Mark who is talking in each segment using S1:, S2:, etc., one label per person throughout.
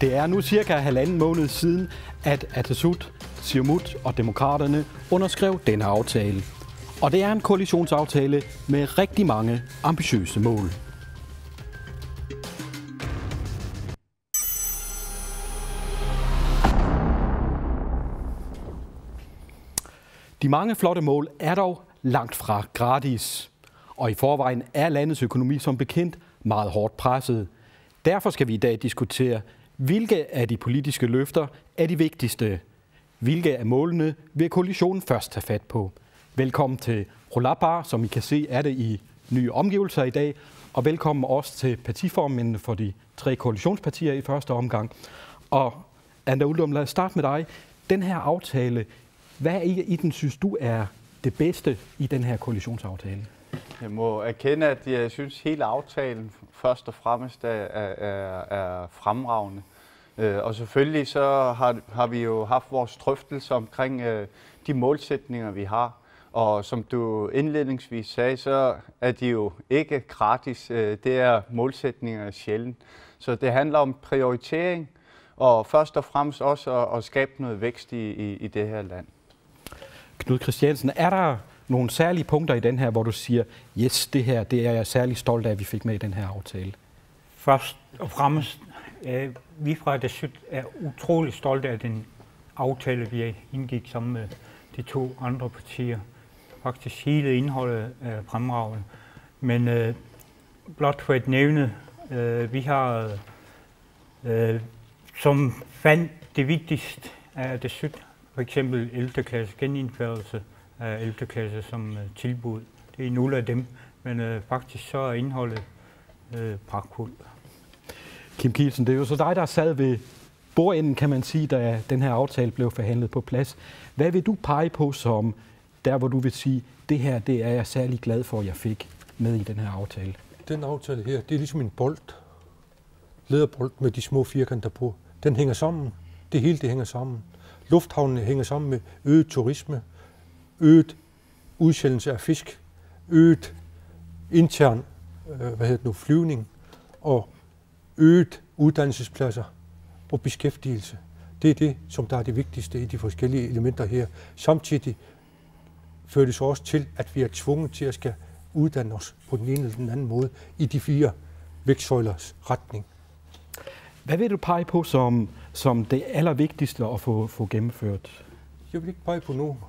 S1: Det er nu cirka halvanden måned siden, at Atassut, Siumut og Demokraterne underskrev denne aftale. Og det er en koalitionsaftale med rigtig mange ambitiøse mål. De mange flotte mål er dog langt fra gratis. Og i forvejen er landets økonomi som bekendt meget hårdt presset. Derfor skal vi i dag diskutere, hvilke af de politiske løfter er de vigtigste. Hvilke af målene vil koalitionen først tage fat på? Velkommen til Rolabar, som I kan se er det i nye omgivelser i dag. Og velkommen også til partiformændene for de 3 koalitionspartier i første omgang. Og Anda Uldum, lad os starte med dig. Den her aftale, hvad i den synes du er det bedste i den her koalitionsaftale?
S2: Jeg må erkende, at jeg synes, at hele aftalen først og fremmest er fremragende. Og selvfølgelig så har vi jo haft vores drøftelse omkring de målsætninger, vi har. Og som du indledningsvis sagde, så er de jo ikke gratis. Det er målsætninger sjældent. Så det handler om prioritering og først og fremmest også at skabe noget vækst i det her land.
S1: Knud Christiansen, er der nogle særlige punkter i den her, hvor du siger, yes, det her det er jeg særlig stolt af, at vi fik med i den her aftale?
S3: Først og fremmest, vi fra Atassut er utrolig stolte af den aftale, vi indgik sammen med de 2 andre partier. Faktisk hele indholdet er fremragende. Men blot for at nævne, vi har som fandt det vigtigste af Atassut, for eksempel 11. klasse, genindførelse af 11. klasse som tilbud. Det er nogle af dem, men faktisk så er indholdet pragtfuldt.
S1: Kim Kielsen, det er jo så dig, der sad ved bordenden, kan man sige, da den her aftale blev forhandlet på plads. Hvad vil du pege på som der, hvor du vil sige, det her det er jeg særlig glad for, at jeg fik med i den her aftale?
S4: Den aftale her, det er ligesom en bold. Læderbold med de små firkanter på. Den hænger sammen. Det hele det hænger sammen. Lufthavnene hænger sammen med øget turisme, øget udsendelse af fisk, øget intern flyvning og øget uddannelsespladser og beskæftigelse. Det er det, som der er det vigtigste i de forskellige elementer her. Samtidig fører det så også til, at vi er tvunget til at skal uddanne os på den ene eller den anden måde i de 4 vækstsøjlers retning.
S1: Hvad vil du pege på som det allervigtigste at få gennemført?
S4: Jeg vil ikke pege på noget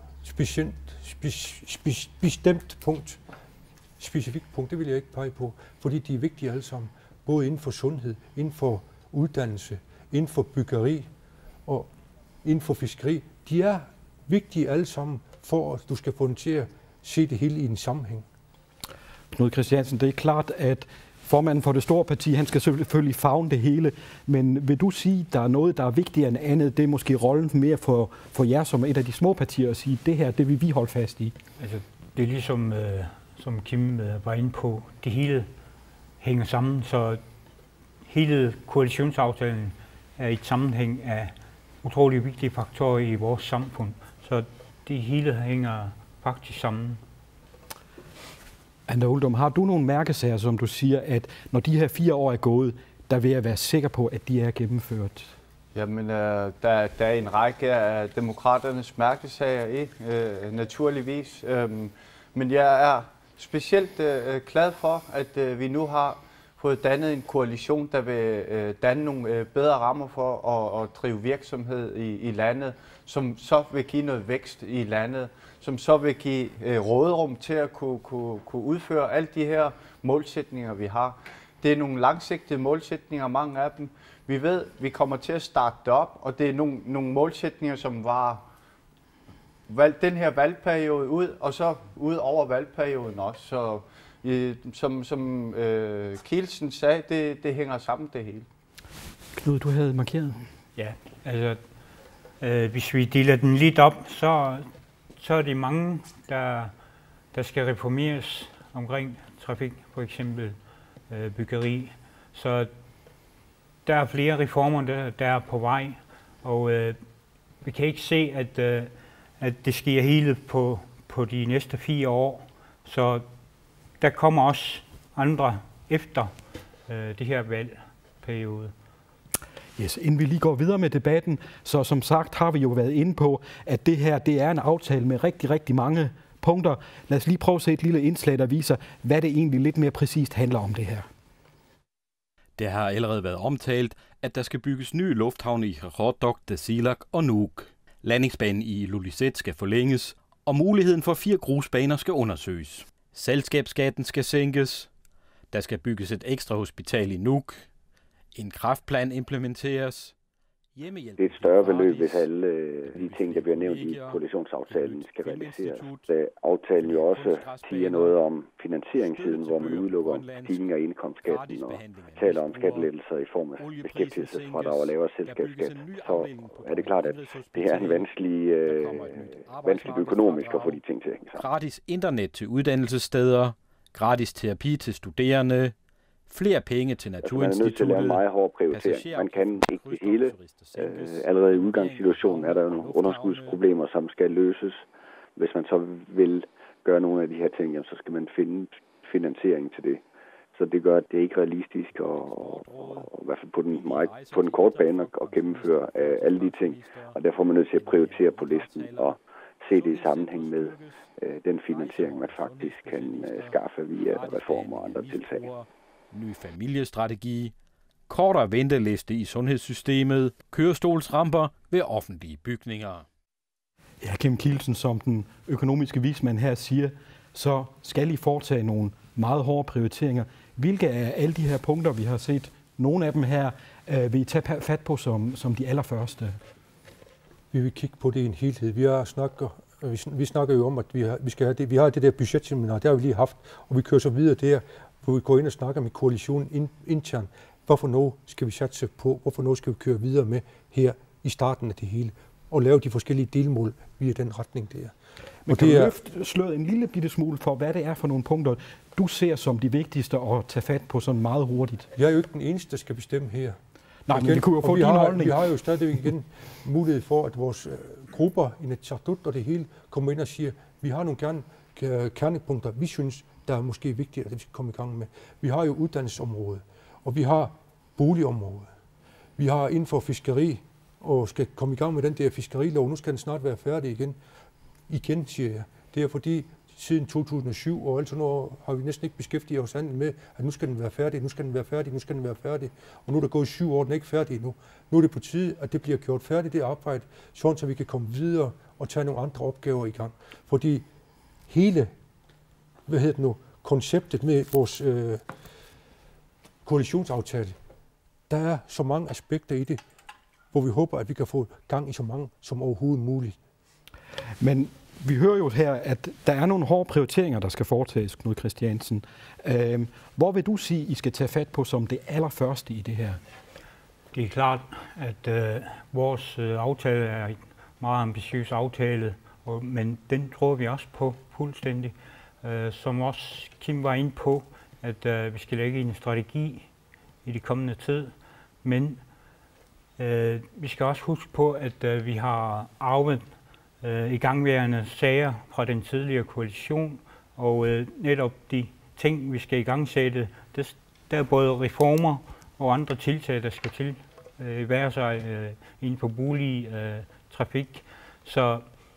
S4: bestemt punkt. Specifikt punkt, det vil jeg ikke pege på, fordi de er vigtige alle sammen. Både inden for sundhed, inden for uddannelse, inden for byggeri og inden for fiskeri. De er vigtige alle sammen, for at du skal få den til at se det hele i en sammenhæng.
S1: Knud Christiansen, det er klart, at formanden for det store parti, han skal selvfølgelig favne det hele, men vil du sige, at der er noget, der er vigtigere end andet? Det er måske rollen mere for jer som et af de små partier at sige, det her, det vil vi holde fast i.
S3: Altså, det er ligesom, som Kim var inde på, det hele hænger sammen, så hele koalitionsaftalen er et sammenhæng af utrolig vigtige faktorer i vores samfund. Så det hele hænger faktisk sammen.
S1: Anda Uldum, har du nogle mærkesager, som du siger, at når de her 4 år er gået, der vil jeg være sikker på, at de er gennemført?
S2: Jamen, der er en række af demokraternes mærkesager naturligvis. Men jeg er specielt glad for, at vi nu har fået dannet en koalition, der vil danne nogle bedre rammer for at drive virksomhed i landet, som så vil give noget vækst i landet, som så vil give råderum til at kunne udføre alle de her målsætninger, vi har. Det er nogle langsigtede målsætninger, mange af dem. Vi ved, vi kommer til at starte det op, og det er nogle målsætninger, som var den her valgperiode ud, og så ud over valgperioden også. Så som Kielsen sagde, det hænger sammen det hele.
S1: Knud, du havde markeret.
S3: Ja, altså hvis vi deler den lidt op, så er det mange, der skal reformeres omkring trafik, for eksempel byggeri. Så der er flere reformer, der er på vej, og vi kan ikke se, at det sker hele på de næste 4 år. Så der kommer også andre efter det her valgperiode.
S1: Yes, inden vi lige går videre med debatten, så som sagt har vi jo været inde på, at det her det er en aftale med rigtig, rigtig mange punkter. Lad os lige prøve at se et lille indslag, der viser, hvad det egentlig lidt mere præcist handler om det her.
S5: Det har allerede været omtalt, at der skal bygges nye lufthavne i Qaqortoq, Tasiilaq og Nuuk. Landingsbanen i Ilulissat skal forlænges, og muligheden for 4 grusbaner skal undersøges. Selskabsskatten skal sænkes. Der skal bygges et ekstra hospital i Nuuk. En kræftplan implementeres.
S6: Det er et større beløb, hvis alle de ting, der bliver nævnt i koalitionsaftalen, skal realiseres. Aftalen jo også siger noget om finansieringssiden, hvor man udelukker stigninger i indkomstskatten og taler om skattelettelser i form af beskæftigelsesfradrag og lavere selskabsskat. Så er det klart, at det er en vanskelig økonomisk at få de ting til at hænge sammen.
S5: Gratis internet til uddannelsessteder, gratis terapi til studerende, flere penge til Naturinstituttet.
S6: Man er nødt til at lave en meget hård prioritering. Man kan ikke det hele. Allerede i udgangssituationen er der nogle underskudsproblemer, som skal løses. Hvis man så vil gøre nogle af de her ting, så skal man finde finansiering til det. Så det gør, at det ikke er realistisk, og i hvert fald på den korte bane at gennemføre alle de ting. Og derfor er man nødt til at prioritere på listen og se det i sammenhæng med den finansiering, man faktisk kan skaffe via reformer og andre tiltag.
S5: Ny familiestrategi, kortere venteliste i sundhedssystemet, kørestolsramper ved offentlige bygninger.
S1: Ja, Kim Kielsen, som den økonomiske vismand her siger, så skal I foretage nogle meget hårde prioriteringer. Hvilke af alle de her punkter, vi har set, nogle af dem her, vil I tage fat på som de allerførste?
S4: Vi vil kigge på det i en helhed. Vi snakker jo om, at vi skal have det. Vi har det der budgetseminar, det har vi lige haft, og vi kører så videre der, hvor vi går ind og snakker med koalitionen internt. Hvorfor noget skal vi satse på? Hvorfor noget skal vi køre videre med her i starten af det hele? Og lave de forskellige delmål via den retning, det er.
S1: Men kan du løfte slået en lille bitte smule for, hvad det er for nogle punkter, du ser som de vigtigste at tage fat på sådan meget hurtigt?
S4: Jeg er jo ikke den eneste, der skal bestemme her.
S1: Nej, men det kunne jo få din holdning.
S4: Vi har jo stadigvæk igen mulighed for, at vores grupper i Inatsisartut og det hele kommer ind og siger, at vi har nogle kernepunkter, vi synes, der er måske vigtigt, at vi skal komme i gang med. Vi har jo uddannelsesområdet, og vi har boligområdet. Vi har inden for fiskeri, og skal komme i gang med den der fiskerilov. Nu skal den snart være færdig igen. Igen, siger jeg. Det er fordi, siden 2007 og altså nu har vi næsten ikke beskæftiget os andet med, at nu skal den være færdig, nu skal den være færdig, nu skal den være færdig. Og nu er der gået 7 år, den er ikke færdig endnu. Nu er det på tide, at det bliver gjort færdigt, det arbejde, sådan så vi kan komme videre og tage nogle andre opgaver i gang. Fordi hele konceptet med vores koalitionsaftale, der er så mange aspekter i det, hvor vi håber, at vi kan få gang i så mange som overhovedet muligt.
S1: Men vi hører jo her, at der er nogle hårde prioriteringer, der skal foretages, Knud Christiansen. Hvor vil du sige, I skal tage fat på som det allerførste i det her?
S3: Det er klart, at vores aftale er en meget ambitiøs aftale, men den tror vi også på fuldstændig. Som også Kim var inde på, at vi skal lægge en strategi i de kommende tid, men vi skal også huske på, at vi har arvet igangværende sager fra den tidligere koalition, og netop de ting, vi skal igangsætte, der er både reformer og andre tiltag, der skal til være sig inden for bolig, trafik. Så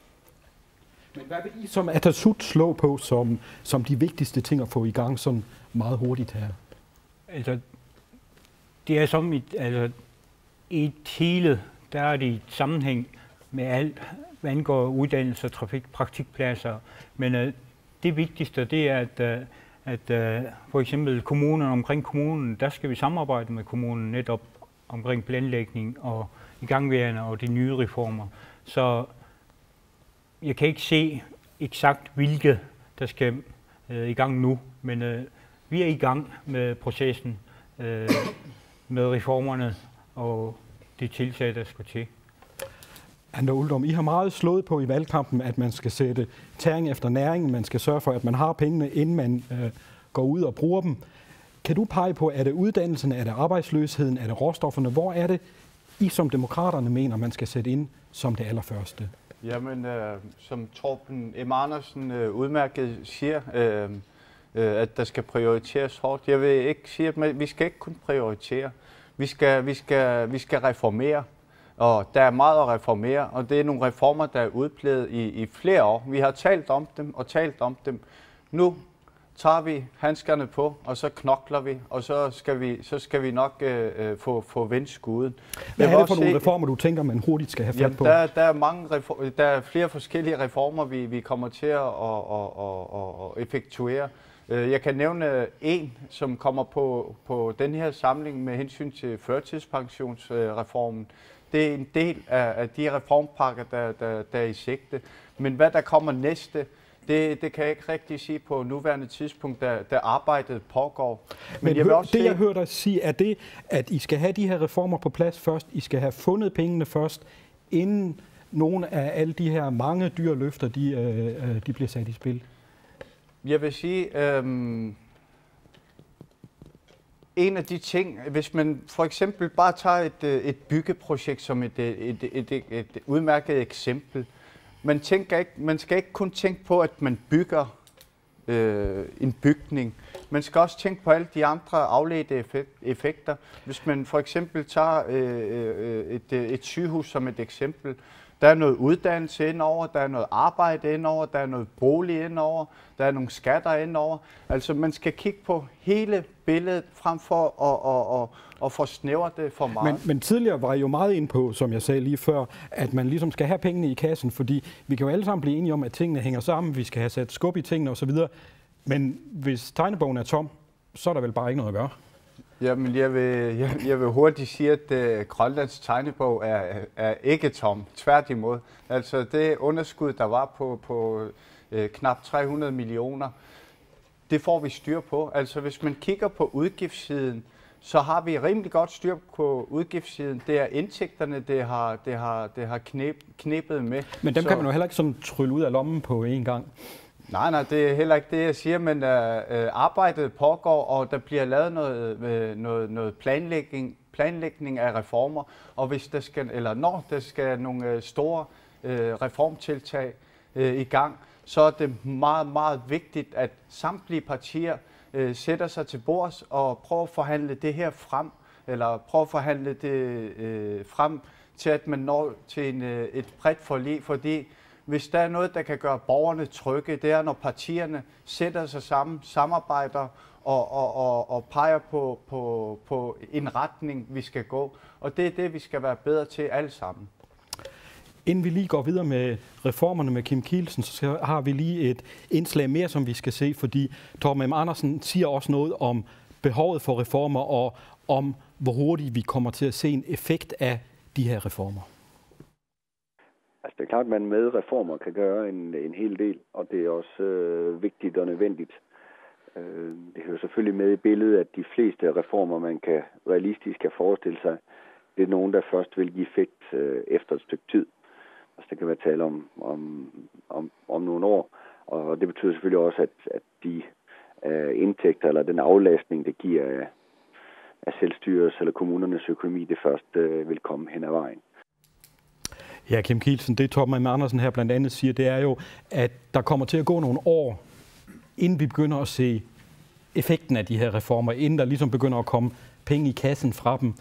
S1: men hvad vil I som Atassut slå på som de vigtigste ting at få i gang sådan meget hurtigt her?
S3: Altså, det er som et hele, der er det i sammenhæng med alt, hvad angår uddannelse, trafik, praktikpladser. Men det vigtigste, det er, at for eksempel kommunerne omkring kommunen, der skal vi samarbejde med kommunen netop omkring planlægning og igangværende og de nye reformer. Så jeg kan ikke se eksakt, hvilke der skal i gang nu, men vi er i gang med processen med reformerne og de tiltag, der skal til.
S1: Ander Uldum, I har meget slået på i valgkampen, at man skal sætte tæring efter næring. Man skal sørge for, at man har pengene, inden man går ud og bruger dem. Kan du pege på, er det uddannelsen, er det arbejdsløsheden, er det råstofferne? Hvor er det, I som demokraterne mener, man skal sætte ind som det allerførste?
S2: Jamen, som Torben M. Andersen udmærket siger, at der skal prioriteres hårdt. Jeg vil ikke sige, at vi skal ikke kun prioritere. Vi skal reformere, og der er meget at reformere, og det er nogle reformer, der er udplejet i flere år. Vi har talt om dem. Nu tager vi handskerne på, og så knokler vi, og så skal vi nok få vendt skuden.
S1: Hvad er det for nogle reformer, du tænker, man hurtigt skal have fat på?
S2: Der er flere forskellige reformer, vi kommer til at effektuere. Jeg kan nævne en, som kommer på den her samling med hensyn til førtidspensionsreformen. Det er en del af de reformpakker, der er i sigte. Men hvad der kommer næste, det kan jeg ikke rigtig sige på nuværende tidspunkt, da arbejdet pågår.
S1: Men jeg vil også jeg hører dig sige, er det, at I skal have de her reformer på plads først, I skal have fundet pengene først, inden nogle af alle de her mange dyre løfter, de bliver sat i spil?
S2: Jeg vil sige, en af de ting, hvis man for eksempel bare tager et byggeprojekt som et udmærket eksempel, man skal ikke kun tænke på, at man bygger en bygning. Man skal også tænke på alle de andre afledte effekter. Hvis man for eksempel tager et sygehus som et eksempel, der er noget uddannelse indover, der er noget arbejde indover, der er noget bolig indover, der er nogle skatter indover. Altså man skal kigge på hele billedet frem for at forsnævre det for meget. Men
S1: tidligere var I jo meget inde på, som jeg sagde lige før, at man ligesom skal have pengene i kassen, fordi vi kan jo alle sammen blive enige om, at tingene hænger sammen, vi skal have sat skub i tingene osv. Men hvis tegnebogen er tom, så er der vel bare ikke noget at gøre.
S2: Jamen, jeg vil hurtigt sige, at Grønlands tegnebog er ikke tom. Tværtimod. Altså det underskud, der var på knap 300 millioner, det får vi styr på. Altså hvis man kigger på udgiftssiden, så har vi rimelig godt styr på udgiftssiden. Det er indtægterne, det har knebet med.
S1: Men dem kan man jo heller ikke sådan trylle ud af lommen på en gang.
S2: Nej, det er heller ikke det, jeg siger, men arbejdet pågår, og der bliver lavet noget planlægning af reformer, og hvis der skal, eller når der skal nogle store reformtiltag i gang, så er det meget, meget vigtigt, at samtlige partier sætter sig til bords og prøver at forhandle det her frem, eller prøver at forhandle det frem til, at man når til et bredt forlig, fordi hvis der er noget, der kan gøre borgerne trygge, det er, når partierne sætter sig sammen, samarbejder og peger på en retning, vi skal gå. Og det er det, vi skal være bedre til alle sammen.
S1: Inden vi lige går videre med reformerne med Kim Kielsen, så har vi lige et indslag mere, som vi skal se, fordi Torben M. Andersen siger også noget om behovet for reformer og om, hvor hurtigt vi kommer til at se en effekt af de her reformer.
S6: Altså det er klart, at man med reformer kan gøre en hel del, og det er også vigtigt og nødvendigt. Det hører selvfølgelig med i billedet, at de fleste reformer, man kan realistisk kan forestille sig, det er nogen, der først vil give effekt efter et stykke tid. Altså der kan være tale om nogle år, og det betyder selvfølgelig også, at de indtægter eller den aflastning, det giver af selvstyrets eller kommunernes økonomi, det først vil komme hen ad vejen.
S1: Ja, Kim Kielsen, det Torben M. Andersen her blandt andet siger, det er jo, at der kommer til at gå nogle år, inden vi begynder at se effekten af de her reformer, inden der ligesom begynder at komme penge i kassen fra dem.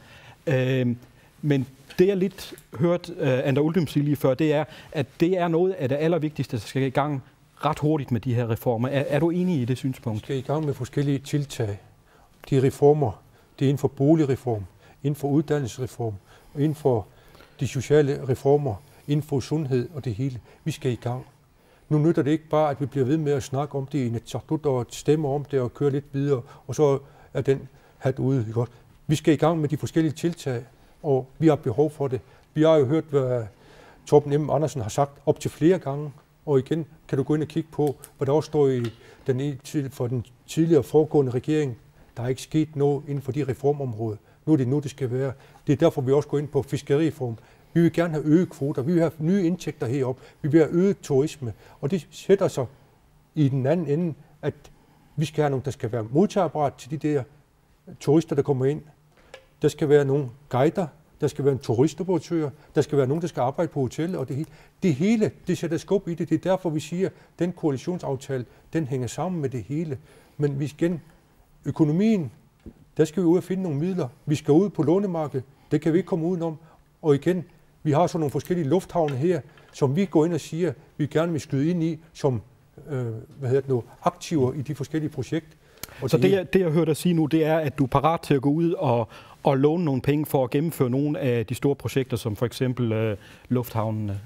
S1: Men det jeg lidt hørte Ander Uldum sige lige før, det er, at det er noget af det allervigtigste, der skal i gang ret hurtigt med de her reformer. Er du enig i det synspunkt?
S4: Vi skal i gang med forskellige tiltag. De reformer, det er inden for boligreform, inden for uddannelsesreform, og inden for de sociale reformer, inden for sundhed og det hele. Vi skal i gang. Nu nytter det ikke bare, at vi bliver ved med at snakke om det i Inatsisartut og stemme om det og køre lidt videre, og så er den hat ude. Godt. Vi skal i gang med de forskellige tiltag, og vi har behov for det. Vi har jo hørt, hvad Torben M. Andersen har sagt op til flere gange, og igen kan du gå ind og kigge på, hvad der også står i for den tidligere foregående regering. Der er ikke sket noget inden for de reformområder. Nu er det nu, det skal være. Det er derfor, vi også går ind på fiskerireform. Vi vil gerne have øget kvoter, vi vil have nye indtægter herop, vi vil have øget turisme, og det sætter sig i den anden ende, at vi skal have nogen, der skal være modtagerapparat til de der turister, der kommer ind. Der skal være nogle guider, der skal være en turistoperatør, der skal være nogen, der skal arbejde på hotellet, og det hele, det sætter skub i det. Det er derfor, vi siger, at den koalitionsaftale, den hænger sammen med det hele. Men vi igen, økonomien, Der skal vi ud og finde nogle midler. Vi skal ud på lånemarkedet. Det kan vi ikke komme udenom. Og igen, vi har så nogle forskellige lufthavne her, som vi går ind og siger, vi gerne vil skyde ind i som aktiver i de forskellige projekter. Og
S1: så det jeg hører dig sige nu, det er, at du er parat til at gå ud og låne nogle penge for at gennemføre nogle af de store projekter, som for eksempel lufthavnene?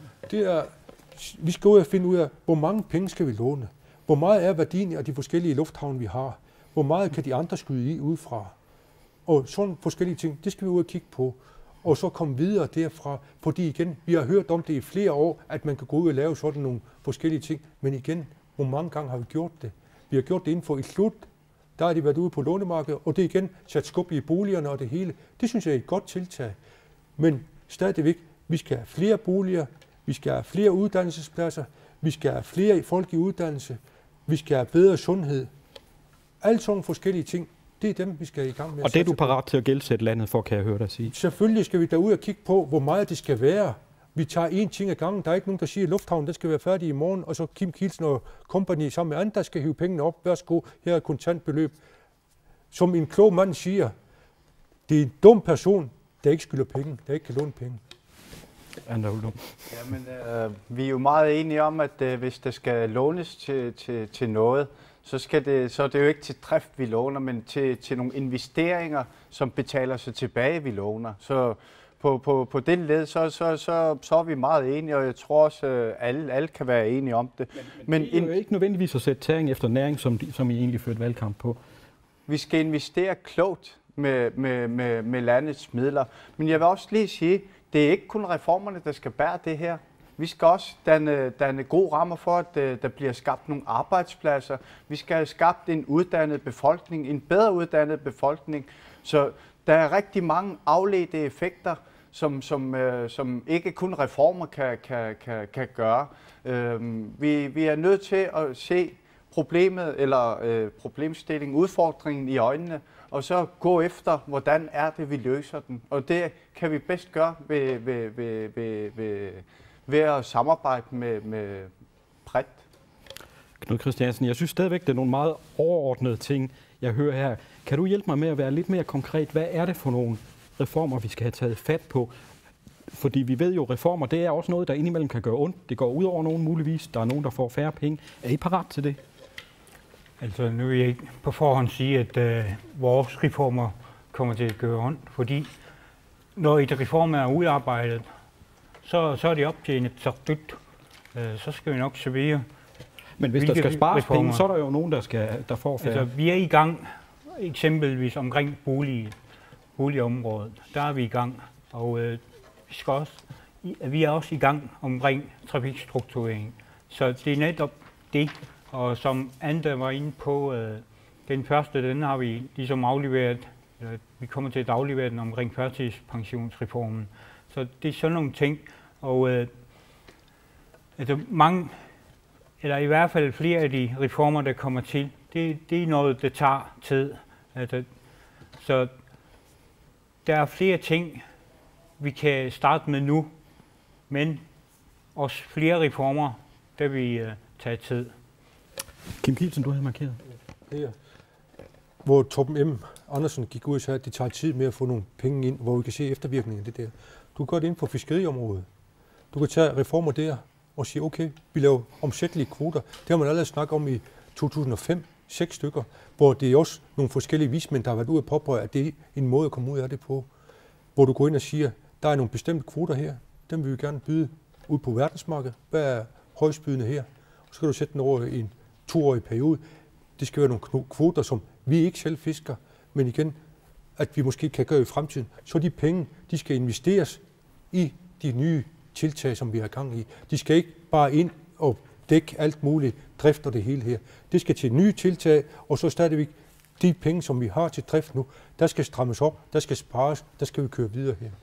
S4: Vi skal ud og finde ud af, hvor mange penge skal vi låne? Hvor meget er værdien af de forskellige lufthavne, vi har? Hvor meget kan de andre skyde i udefra? Og sådan forskellige ting, det skal vi ud og kigge på. Og så komme videre derfra, fordi igen, vi har hørt om det i flere år, at man kan gå ud og lave sådan nogle forskellige ting. Men igen, hvor mange gange har vi gjort det? Vi har gjort det inden for et slut. Der har de været ude på lånemarkedet, og det er igen sat skub i boligerne og det hele. Det synes jeg er et godt tiltag. Men stadigvæk, vi skal have flere boliger, vi skal have flere uddannelsespladser, vi skal have flere folk i uddannelse, vi skal have bedre sundhed. Alle sådan forskellige ting, det er dem, vi skal i gang med.
S1: Og det er du parat til at gældsætte landet for, kan jeg høre dig sige?
S4: Selvfølgelig skal vi derud og kigge på, hvor meget det skal være. Vi tager én ting ad gangen. Der er ikke nogen, der siger, at lufthavnen der skal være færdig i morgen, og så Kim Kielsen og company sammen med andre, der skal hive pengene op. Værsgo, her er et kontantbeløb. Som en klog mand siger, det er en dum person, der ikke skylder penge, der ikke kan låne penge.
S2: Jamen, vi er jo meget enige om, at hvis der skal lånes til noget, så er det jo ikke til drift, vi låner, men til nogle investeringer, som betaler sig tilbage, vi låner. Så på den led, så er vi meget enige, og jeg tror også, alle kan være enige om det.
S1: Men det er jo ikke nødvendigvis at sætte tæring efter næring, som I egentlig førte valgkamp på.
S2: Vi skal investere klogt med landets midler. Men jeg vil også lige sige, det er ikke kun reformerne, der skal bære det her. Vi skal også danne gode rammer for, at der bliver skabt nogle arbejdspladser. Vi skal have skabt en uddannet befolkning, en bedre uddannet befolkning. Så der er rigtig mange afledte effekter, som ikke kun reformer kan gøre. Vi er nødt til at se problemet eller problemstillingen, udfordringen i øjnene, og så gå efter, hvordan er det, vi løser den. Og det kan vi bedst gøre ved at samarbejde med bredt.
S1: Knud Christiansen, jeg synes stadigvæk, det er nogle meget overordnede ting, jeg hører her. Kan du hjælpe mig med at være lidt mere konkret? Hvad er det for nogle reformer, vi skal have taget fat på? Fordi vi ved jo, reformer, det er også noget, der indimellem kan gøre ondt. Det går ud over nogen muligvis. Der er nogen, der får færre penge. Er I parat til det?
S3: Altså, nu vil jeg ikke på forhånd sige, at vores reformer kommer til at gøre ondt, fordi når et reform er udarbejdet, så er det op til en dyt. Så skal vi nok servere.
S1: Men hvis der skal spares penge, så er der jo nogen, der får færre.
S3: Altså, vi er i gang, eksempelvis omkring boligområdet. Der er vi i gang, og vi er også i gang omkring trafikstrukturering. Så det er netop det, og som Ante var inde på, den første, den har vi ligesom afleveret. Vi kommer til at aflevere den omkring førtidspensionsreformen. Så det er sådan nogle ting, og altså mange, eller i hvert fald flere af de reformer, der kommer til, det er noget, der tager tid. Altså, så der er flere ting, vi kan starte med nu, men også flere reformer, der vil tage tid.
S1: Kim Kielsen, du havde markeret.
S4: Her, hvor Torben M. Andersen gik ud og sagde, at det tager tid med at få nogle penge ind, hvor vi kan se eftervirkningen af det der. Du kan gøre det inden for fiskeriområdet. Du kan tage reformer der og sige, okay, vi laver omsættelige kvoter. Det har man allerede snakket om i 2005, 6 stykker, hvor det er også nogle forskellige vismænd, der har været ude og påpege, at det er en måde at komme ud af det på. Hvor du går ind og siger, der er nogle bestemte kvoter her, dem vil vi gerne byde ud på verdensmarkedet. Hvad er højstbydende her? Og så kan du sætte den over i en 2-årig periode. Det skal være nogle kvoter, som vi ikke selv fisker, men igen, at vi måske kan gøre i fremtiden. Så de penge, de skal investeres i de nye tiltag, som vi har gang i. De skal ikke bare ind og dække alt muligt, drift og det hele her. Det skal til nye tiltag, og så stadigvæk de penge, som vi har til drift nu, der skal strammes op, der skal spares, der skal vi køre videre her.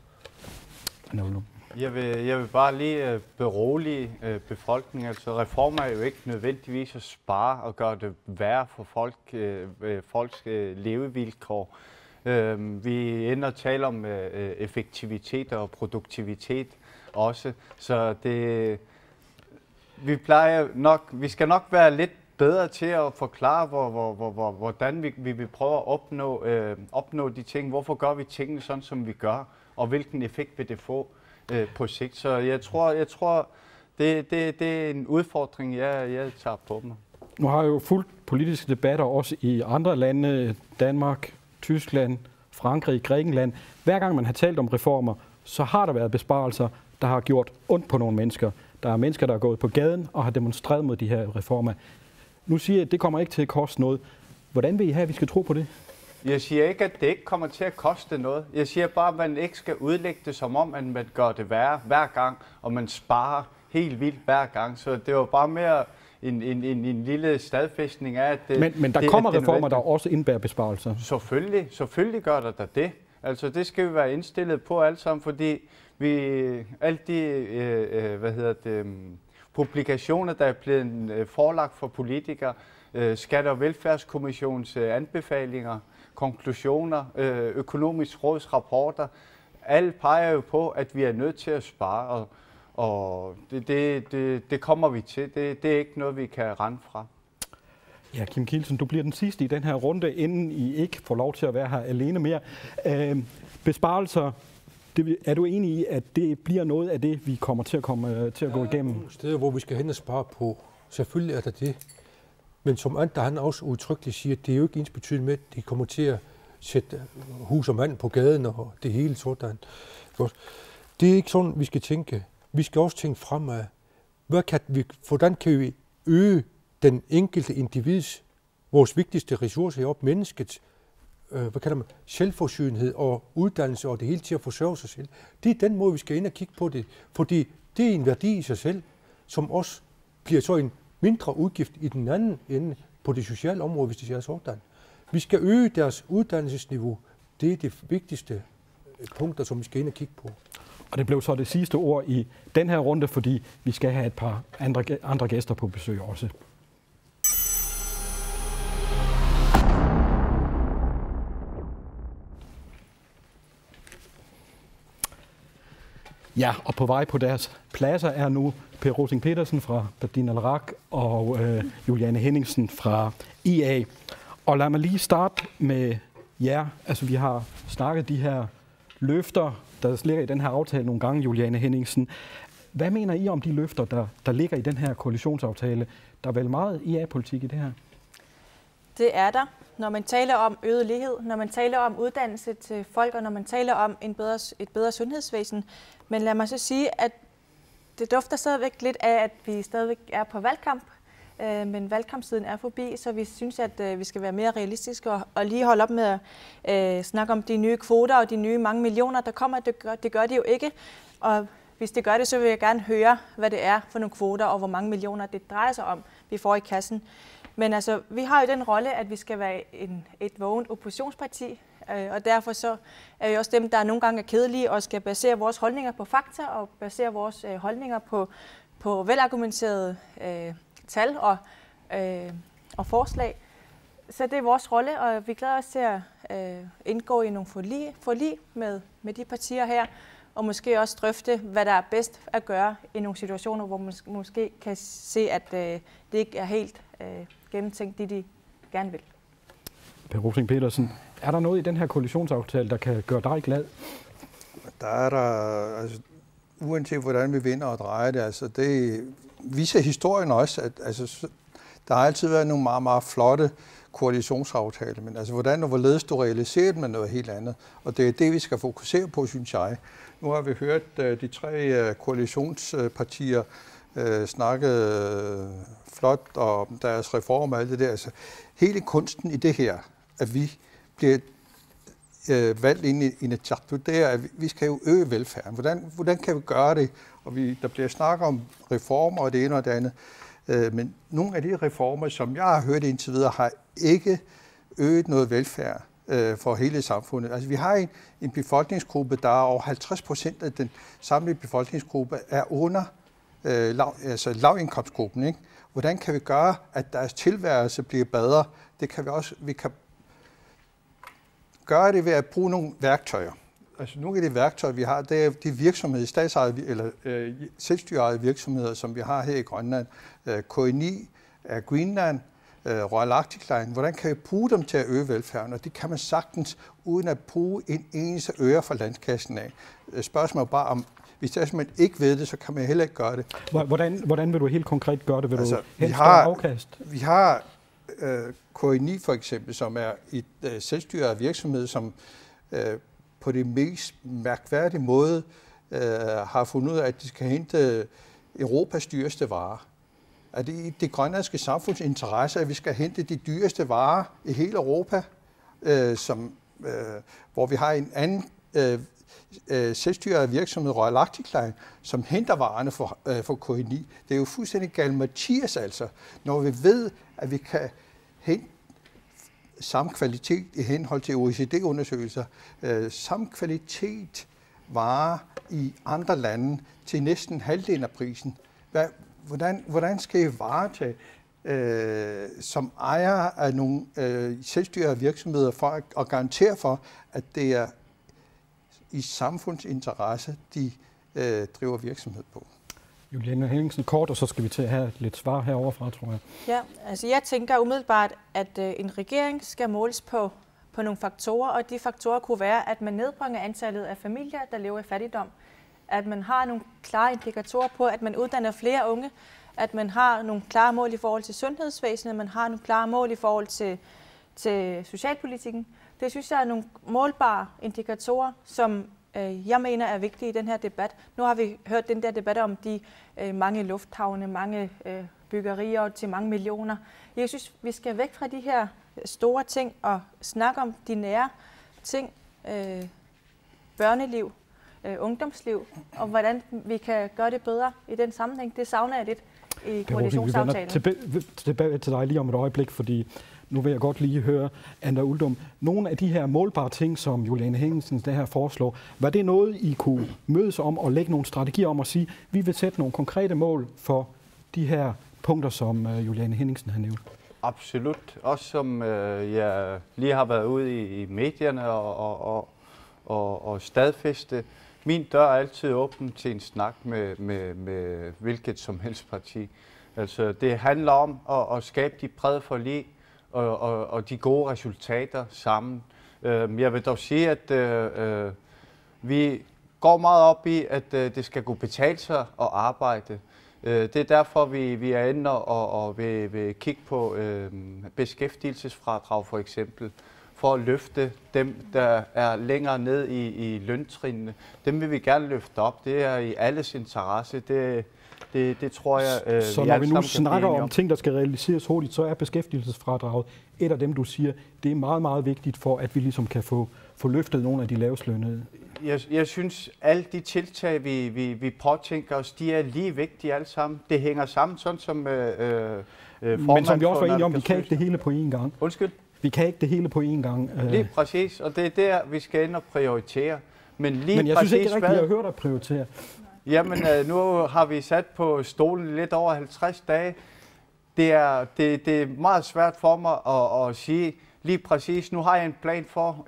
S2: Jeg vil bare lige berolige befolkningen. Altså, reformer er jo ikke nødvendigvis at spare og gøre det værre for folks levevilkår. Vi ender at tale om effektivitet og produktivitet også. Så vi skal nok være lidt bedre til at forklare, hvordan vi vil prøve at opnå de ting. Hvorfor gør vi tingene sådan, som vi gør, og hvilken effekt vil det få på sigt. Så jeg tror det er en udfordring, jeg tager på mig.
S1: Nu har jeg jo fulgt politiske debatter også i andre lande, Danmark, Tyskland, Frankrig, Grækenland. Hver gang man har talt om reformer, så har der været besparelser, der har gjort ondt på nogle mennesker. Der er mennesker, der er gået på gaden og har demonstreret mod de her reformer. Nu siger jeg, at det kommer ikke til at koste noget. Hvordan vil I have, at vi skal tro på det?
S2: Jeg siger ikke, at det ikke kommer til at koste noget. Jeg siger bare, at man ikke skal udlægge det som om, at man gør det værre hver gang, og man sparer helt vildt hver gang. Så det var bare mere en lille stadfæstning af, at
S1: Men der kommer reformer, der også indebærer besparelser.
S2: Selvfølgelig gør der det. Altså det skal vi være indstillet på alle sammen, fordi alt de publikationer, der er blevet forelagt for politikere, Skatte- og Velfærdskommissions anbefalinger, konklusioner, økonomisk råds rapporter, alle peger jo på, at vi er nødt til at spare, og det kommer vi til. Det er ikke noget, vi kan rende fra.
S1: Ja, Kim Kielsen, du bliver den sidste i den her runde, inden I ikke får lov til at være her alene mere. Besparelser, er du enig i, at det bliver noget af det, vi kommer til at gå igennem?
S4: Der er steder, hvor vi skal hen og spare på. Selvfølgelig er der det. Men som Anton han også udtrykkeligt siger, det er jo ikke ensbetydende med, at de kommer til at sætte hus og mand på gaden og det hele sådan. Det er ikke sådan, vi skal tænke. Vi skal også tænke fremad. Hvordan kan vi øge den enkelte individs, vores vigtigste ressourcer heroppe, menneskets selvforsynlighed og uddannelse og det hele til at forsørge sig selv. Det er den måde, vi skal ind og kigge på det. Fordi det er en værdi i sig selv, som også bliver så en mindre udgift i den anden ende på det sociale område, hvis det er sådan. Vi skal øge deres uddannelsesniveau. Det er det vigtigste punkter, som vi skal ind og kigge på.
S1: Og det blev så det sidste ord i den her runde, fordi vi skal have et par andre gæster på besøg også. Ja, og på vej på deres pladser er nu Per Rosing Petersen fra Bardin Al-Rak og Juliane Henningsen fra IA. Og lad mig lige starte med jer. Altså, vi har snakket de her løfter, der ligger i den her aftale nogle gange, Juliane Henningsen. Hvad mener I om de løfter, der ligger i den her koalitionsaftale? Der er vel meget IA-politik i det her?
S7: Det er der. Når man taler om øget lighed, når man taler om uddannelse til folk, og når man taler om et bedre sundhedsvæsen. Men lad mig så sige, at det dufter stadigvæk lidt af, at vi stadigvæk er på valgkamp. Men valgkampstiden er forbi, så vi synes, at vi skal være mere realistiske og lige holde op med at snakke om de nye kvoter og de nye mange millioner, der kommer. Det gør de jo ikke. Og hvis det gør det, så vil jeg gerne høre, hvad det er for nogle kvoter og hvor mange millioner det drejer sig om, vi får i kassen. Men altså, vi har jo den rolle, at vi skal være et vågent oppositionsparti, og derfor så er vi også dem, der nogle gange er kedelige og skal basere vores holdninger på fakta og basere vores holdninger på velargumenterede tal og forslag. Så det er vores rolle, og vi glæder os til at indgå i nogle forlig med de partier her, og måske også drøfte, hvad der er bedst at gøre i nogle situationer, hvor man måske kan se, at det ikke er helt gennemtænkt, det de gerne vil.
S1: Per Rosing Petersen, er der noget i den her koalitionsaftale, der kan gøre dig glad?
S8: Der er altså, uanset hvordan vi vinder og drejer det, altså det viser historien også, at altså, der har altid været nogle meget, meget flotte koalitionsaftaler, men altså hvordan og hvorledes du realiserer det med noget helt andet, og det er det, vi skal fokusere på, synes jeg. Nu har vi hørt de tre koalitionspartier snakke flot om deres reform og alt det der. Altså, hele kunsten i det her, at vi bliver valgt ind i Inatsisartut, det er, at vi skal jo øge velfærden. Hvordan kan vi gøre det? Og der bliver snakket om reformer og det ene og det andet. Men nogle af de reformer, som jeg har hørt indtil videre, har ikke øget noget velfærd for hele samfundet. Altså, vi har en befolkningsgruppe, der er over 50% af den samlede befolkningsgruppe er under lavindkomstgruppen. Ikke? Hvordan kan vi gøre, at deres tilværelse bliver bedre? Det kan vi kan gøre det ved at bruge nogle værktøjer. Altså nogle af de værktøjer, vi har, det er de virksomheder, statsejede eller selvstyreejede virksomheder, som vi har her i Grønland. KNI, er Greenland, Royal Arctic Line, hvordan kan vi bruge dem til at øge velfærden? Og det kan man sagtens, uden at bruge en eneste øre fra landskassen af. Spørgsmålet er bare om, hvis man ikke ved det, så kan man heller ikke gøre det.
S1: Hvordan vil du helt konkret gøre det? Vil du helst afkast?
S8: Vi har KI9 for eksempel, som er et selvstyret virksomhed, som på det mest mærkværdige måde har fundet ud af, at de skal hente Europas dyreste varer. At det grønlandske samfunds interesse, at vi skal hente de dyreste varer i hele Europa, hvor vi har en anden selvstyret virksomhed, Royal Arctic Line, som henter varerne for KI9. Det er jo fuldstændig galimatias altså, når vi ved, at vi kan hente samme kvalitet i henhold til OECD-undersøgelser, samme kvalitet varer i andre lande til næsten halvdelen af prisen. Hvordan skal I varetage som ejer af nogle selvstyrede virksomheder for at garantere for, at det er i samfundsinteresse, de driver virksomhed på?
S1: Juliane Henningsen, kort, og så skal vi til at have lidt svar heroverfra, tror jeg.
S7: Ja, altså jeg tænker umiddelbart, at en regering skal måles på nogle faktorer, og de faktorer kunne være, at man nedbringer antallet af familier, der lever i fattigdom, at man har nogle klare indikatorer på, at man uddanner flere unge, at man har nogle klare mål i forhold til sundhedsvæsenet, at man har nogle klare mål i forhold til socialpolitikken. Det synes jeg er nogle målbare indikatorer, som jeg mener er vigtige i den her debat. Nu har vi hørt den der debat om de mange lufthavne, mange byggerier til mange millioner. Jeg synes, vi skal væk fra de her store ting og snakke om de nære ting, børneliv, ungdomsliv, og hvordan vi kan gøre det bedre i den sammenhæng. Det savner jeg lidt i koalitionsaftalen.
S1: Tilbage til dig lige om et øjeblik, fordi nu vil jeg godt lige høre, Anda Uldum, nogle af de her målbare ting, som Juliane Henningsen der her foreslår, var det noget, I kunne mødes om og lægge nogle strategier om at sige, vi vil sætte nogle konkrete mål for de her punkter, som Juliane Henningsen har nævnt?
S2: Absolut. Også som jeg lige har været ude i medierne og stadfæste. Min dør er altid åben til en snak med hvilket som helst parti. Altså, det handler om at skabe de brede forlig og de gode resultater sammen. Jeg vil dog sige, at vi går meget op i, at det skal kunne betale sig at arbejde. Det er derfor, vi er inde og vil kigge på beskæftigelsesfradrag for eksempel, for at løfte dem, der er længere ned i løntrinene. Dem vil vi gerne løfte op. Det er i alles interesse. Det tror jeg,
S1: så når vi nu snakker om ting, der skal realiseres hurtigt, så er beskæftigelsesfradraget et af dem, du siger, det er meget, meget vigtigt for, at vi ligesom kan få løftet nogle af de lavestlønnede.
S2: Jeg synes, alle de tiltag, vi påtænker os, de er lige vigtige alle sammen. Det hænger sammen, sådan som
S1: men som vi også var enige om, vi kan ikke det hele på én gang.
S2: Undskyld?
S1: Vi kan ikke det hele på én gang.
S2: Lige præcis, og det er der, vi skal ind og prioritere. Men
S1: jeg synes ikke rigtigt, jeg har hørt dig prioritere.
S2: Jamen, nu har vi sat på stolen lidt over 50 dage. Det er meget svært for mig at sige lige præcis. Nu har jeg en plan for,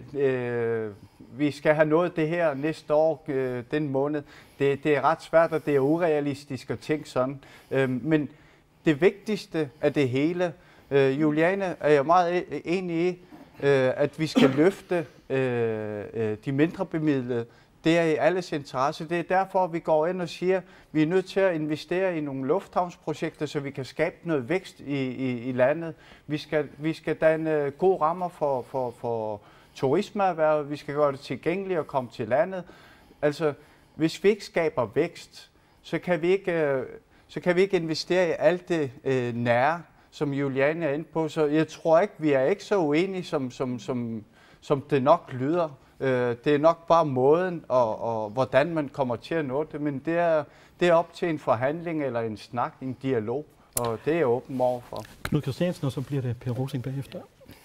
S2: vi skal have nået det her næste år, den måned. Det er ret svært, og det er urealistisk at tænke sådan. Men det vigtigste af det hele, Juliane, er jeg meget enig i, at vi skal løfte de mindre bemidlede. Det er i alles interesse. Det er derfor, vi går ind og siger, at vi er nødt til at investere i nogle lufthavnsprojekter, så vi kan skabe noget vækst i landet. Vi skal danne gode rammer for turismeerhvervet. Vi skal gøre det tilgængeligt at komme til landet. Altså, hvis vi ikke skaber vækst, så kan vi ikke investere i alt det nære, som Juliane er inde på. Så jeg tror ikke, vi er ikke så uenige, som det nok lyder. Det er nok bare måden, og hvordan man kommer til at nå det, men det er op til en forhandling eller en snak, en dialog, og det er jeg åben overfor.
S1: Knud Christiansen, og så bliver det Per Rosing bagefter.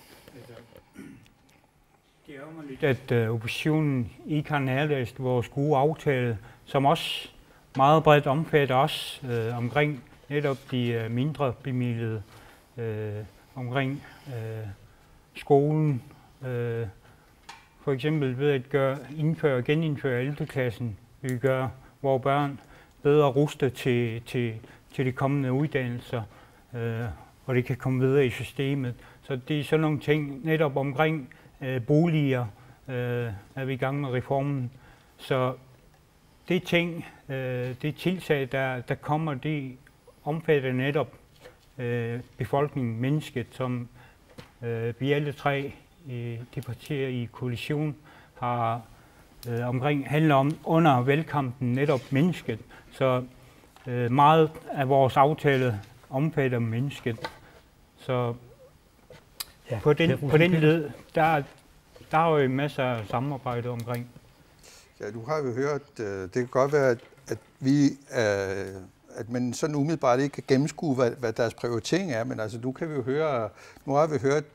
S3: Det er jo lidt, at oppositionen ikke har nærlæst vores gode aftale, som også meget bredt omfatter os omkring netop de mindre bemidlede, omkring skolen, for eksempel ved at genindføre ældreklassen, vi gør vores børn bedre rustet til de kommende uddannelser. og det kan komme videre i systemet. Så det er sådan nogle ting, netop omkring boliger, er vi i gang med reformen. Så det ting, det tiltag, der kommer, det omfatter netop befolkningen, mennesket, som vi alle tre de partier i koalition har omkring, handler om under valgkampen netop mennesket. Så meget af vores aftale omfatter mennesket. Så ja, på den led, der er jo masser af samarbejde omkring.
S8: Ja, du har jo hørt, det kan godt være, at vi at man sådan umiddelbart ikke kan gennemskue, hvad deres prioritering er, men altså nu har vi hørt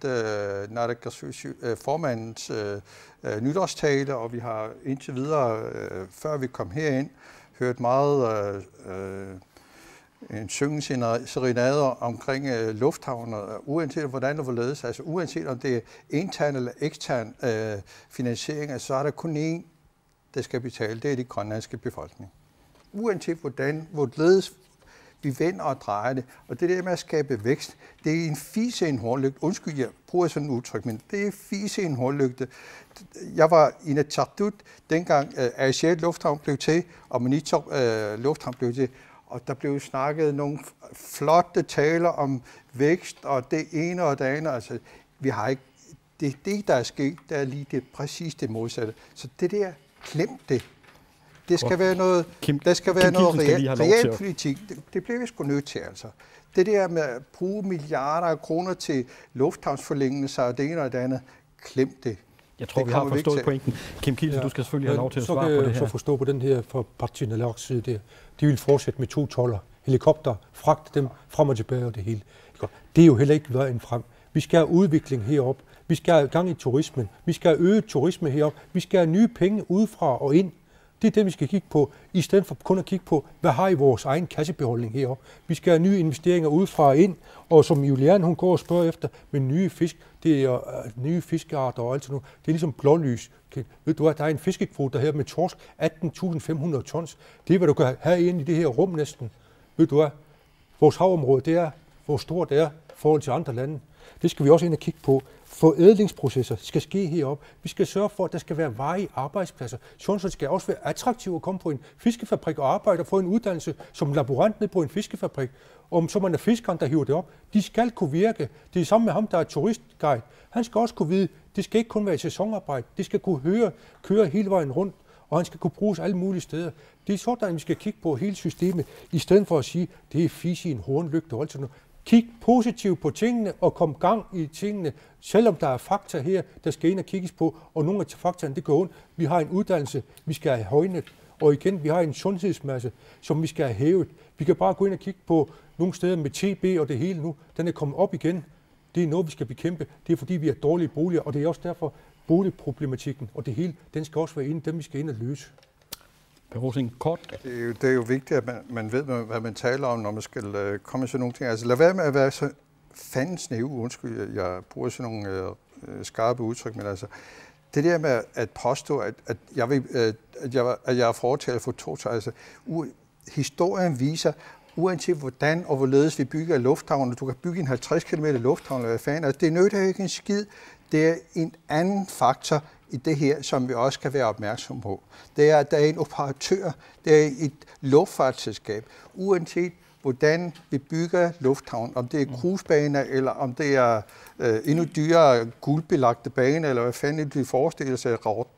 S8: formandens nytårstale, og vi har indtil videre, før vi kom herind, hørt meget en syngeserenade omkring lufthavnen, uanset hvordan og hvorledes, altså uanset om det er intern eller ekstern finansiering, så er der kun én, der skal betale, det er de grønlandske befolkning. Uanset hvorledes vi vender og drejer det, og det der med at skabe vækst, det er en fise i en hornlygte. Undskyld, jeg bruger sådan et udtryk, men det er fise i en hornlygte. Jeg var i Inatsisartut, dengang Asiat Lufthavn blev til, og Maniitsoq Lufthavn blev til, og der blev snakket nogle flotte taler om vækst, og det ene og det andet. Altså, vi har ikke, det der er sket, der er lige præcis det modsatte. Så det der, glem det. Det skal være noget, der skal være noget realpolitik. Det bliver vi sgu nødt til, altså. Det der med at bruge milliarder af kroner til lufthavnsforlængelser og det ene og det andet, glem det.
S1: Jeg tror, vi har forstået pointen. Kim Kielsen, du skal selvfølgelig have lov til at svare på det her.
S4: Så forstå på den her fra partiet Nalaks side der. De vil fortsætte med 2 toller, helikopter, fragte dem frem og tilbage og det hele. Det er jo heller ikke vejen frem. Vi skal have udvikling heroppe. Vi skal have gang i turismen. Vi skal have øget turisme heroppe. Vi skal have nye penge udefra og ind. Det er det, vi skal kigge på, i stedet for kun at kigge på, hvad har I vores egen kassebeholdning heroppe. Vi skal have nye investeringer udefra og ind, og som Julian, hun går og spørger efter, med nye fisk, det er nye fiskearter og alt sådan noget. Det er ligesom blålys. Ved du hvad, der er en fiskekvote der her med torsk, 18.500 tons. Det er, hvad du kan have ind i det her rum næsten. Ved du hvad, vores havområde, det er, hvor stort det er i forhold til andre lande. Det skal vi også ind og kigge på. Forædlingsprocesser skal ske heroppe. Vi skal sørge for, at der skal være varige arbejdspladser. Sådan så det skal også være attraktivt at komme på en fiskefabrik og arbejde og få en uddannelse som laborant ned på en fiskefabrik. Om så man er fiskeren, der hiver det op. De skal kunne virke. Det er samme med ham, der er turistguide. Han skal også kunne vide, det skal ikke kun være et sæsonarbejde. Det skal kunne køre hele vejen rundt, og han skal kunne bruges alle mulige steder. Det er sådan, at vi skal kigge på hele systemet, i stedet for at sige, det er fise i en hornlygte og alt sådan noget. Kig positivt på tingene og kom gang i tingene, selvom der er fakta her, der skal ind og kigges på, og nogle af faktaerne, det går ondt. Vi har en uddannelse, vi skal have højnet, og igen, vi har en sundhedsmasse, som vi skal have hævet. Vi kan bare gå ind og kigge på nogle steder med TB og det hele nu. Den er kommet op igen. Det er noget, vi skal bekæmpe. Det er fordi, vi har dårlige boliger, og det er også derfor boligproblematikken og det hele, den skal også være en af dem, vi skal ind og løse.
S1: Kort.
S8: Det er jo vigtigt, at man ved, hvad man taler om, når man skal komme med sådan nogle ting. Altså lad være med at være så fandens naiv, undskyld, jeg bruger sådan nogle skarpe udtryk, men altså det der med at påstå, at jeg er fortaler for to, altså historien viser, uanset hvordan og hvorledes vi bygger lufthavnen, du kan bygge en 50 km lufthavn, eller hvad fanden, altså det nytter ikke en skid. Det er en anden faktor i det her, som vi også skal være opmærksom på. Det er, at der er en operatør, det er et luftfartsselskab. Uanset hvordan vi bygger lufthavn, om det er cruisebaner, eller om det er endnu dyrere guldbelagte baner, eller hvad fanden det forestiller sig,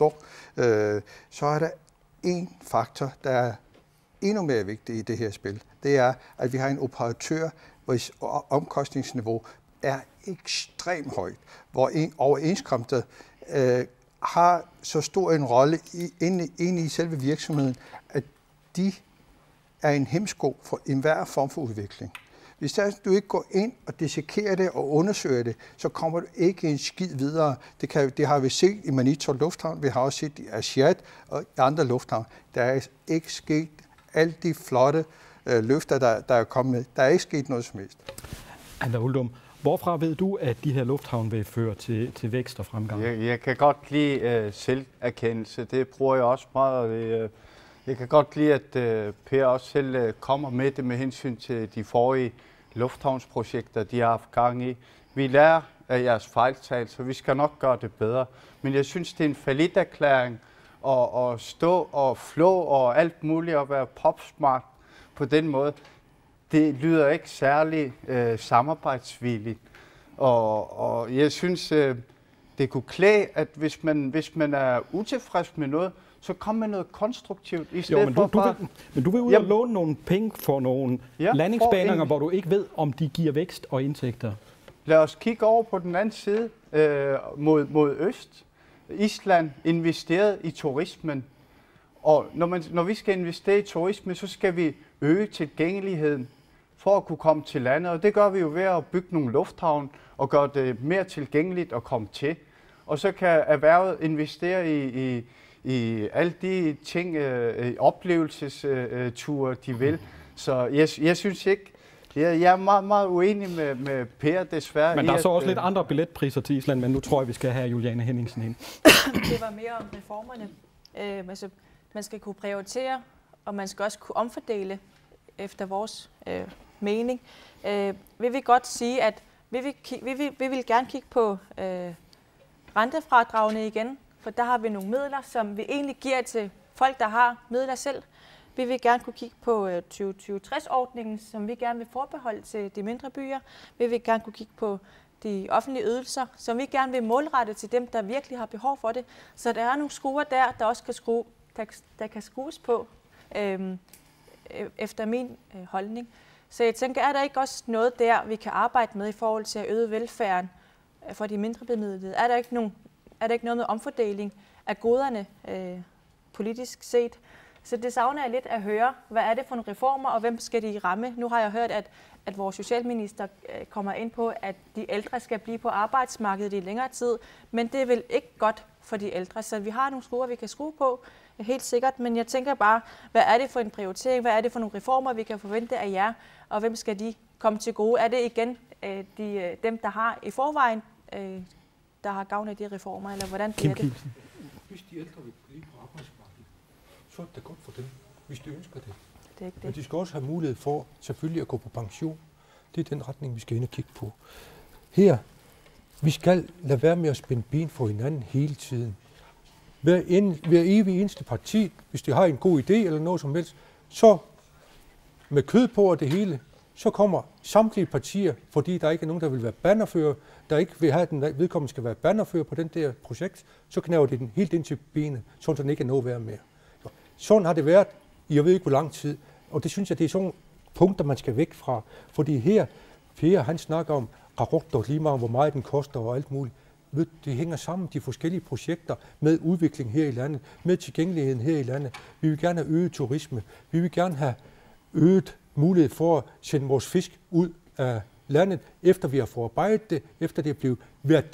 S8: så er der en faktor, der er endnu mere vigtig i det her spil. Det er, at vi har en operatør, hvis omkostningsniveau er ekstremt højt, hvor overenskomster har så stor en rolle inde i selve virksomheden, at de er en hæmsko for enhver form for udvikling. Hvis du ikke går ind og dissekerer det og undersøger det, så kommer du ikke en skid videre. Det har vi set i Maniitsoq Lufthavn, vi har også set i Asiat og i andre lufthavn. Der er ikke sket alle de flotte løfter, der er kommet med. Der er ikke sket noget som helst.
S1: Anna Uldum, hvorfra ved du, at de her lufthavne vil føre til vækst og fremgang?
S2: Jeg kan godt lide selverkendelse. Det bruger jeg også meget. Jeg kan godt lide, at Per også selv kommer med det med hensyn til de forrige lufthavnsprojekter, de har haft gang i. Vi lærer af jeres fejltagelser, vi skal nok gøre det bedre. Men jeg synes, det er en falliterklæring at stå og flå og alt muligt og være popsmart på den måde. Det lyder ikke særlig samarbejdsvilligt. Og jeg synes, det kunne klæde, at hvis man er utilfreds med noget, så kom med noget konstruktivt i stedet for
S1: Men du vil ud og låne nogle penge for nogle landingsbaner, hvor du ikke ved, om de giver vækst og indtægter.
S2: Lad os kigge over på den anden side mod øst. Island investeret i turismen. Og når vi skal investere i turisme, så skal vi øge tilgængeligheden for at kunne komme til landet. Og det gør vi jo ved at bygge nogle lufthavne og gøre det mere tilgængeligt at komme til. Og så kan erhvervet investere i alle de ting, oplevelsesture, de vil. Så jeg synes ikke, jeg er meget, meget uenig med Per, desværre.
S1: Men der er så også lidt andre billetpriser til Island, men nu tror jeg, vi skal have Juliane Henningsen ind.
S7: Det var mere om reformerne. Altså, man skal kunne prioritere, og man skal også kunne omfordele efter vores mening. Vi vil godt sige, at vi vil gerne kigge på rentefradragene igen, for der har vi nogle midler, som vi egentlig giver til folk, der har midler selv. Vi vil gerne kunne kigge på 2060-ordningen, som vi gerne vil forbeholde til de mindre byer. Vi vil gerne kunne kigge på de offentlige ydelser, som vi gerne vil målrette til dem, der virkelig har behov for det. Så der er nogle skruer der også kan skrues på, efter min holdning. Så jeg tænker, er der ikke også noget der, vi kan arbejde med i forhold til at øge velfærden for de mindre bemidlede? Er der ikke noget med omfordeling af goderne politisk set? Så det savner jeg lidt at høre. Hvad er det for nogle reformer, og hvem skal de ramme? Nu har jeg hørt, at vores socialminister kommer ind på, at de ældre skal blive på arbejdsmarkedet i længere tid, men det er vel ikke godt for de ældre. Så vi har nogle skruer, vi kan skrue på, helt sikkert, men jeg tænker bare, hvad er det for en prioritering? Hvad er det for nogle reformer, vi kan forvente af jer, og hvem skal de komme til gode? Er det igen dem, der har i forvejen, der har gavn af de reformer, eller hvordan bliver det?
S4: Hvis de ældre vil blive på arbejdsmarkedet, så er det godt for dem, hvis de ønsker det.
S7: Det er ikke det.
S4: Men de skal også have mulighed for selvfølgelig at gå på pension. Det er den retning, vi skal ind og kigge på. Her, vi skal lade være med at spænde ben for hinanden hele tiden. Hver evig eneste parti, hvis de har en god idé eller noget som helst, så med kød på og det hele, så kommer samtlige partier, fordi der ikke er nogen, der vil være bannerfører, der ikke vil have, at den vedkommende skal være bannerfører på den der projekt, så knæver det den helt ind til benet, så den ikke er noget værd mere. Sådan har det været i jeg ved ikke hvor lang tid, og det synes jeg, det er sådan punkter, man skal væk fra. Fordi her, Per, han snakker om Qaqortoq, lige meget hvor meget den koster og alt muligt. Det hænger sammen, de forskellige projekter, med udvikling her i landet, med tilgængeligheden her i landet. Vi vil gerne have øget turisme. Vi vil gerne have øget mulighed for at sende vores fisk ud af landet, efter vi har forarbejdet det, efter det er blevet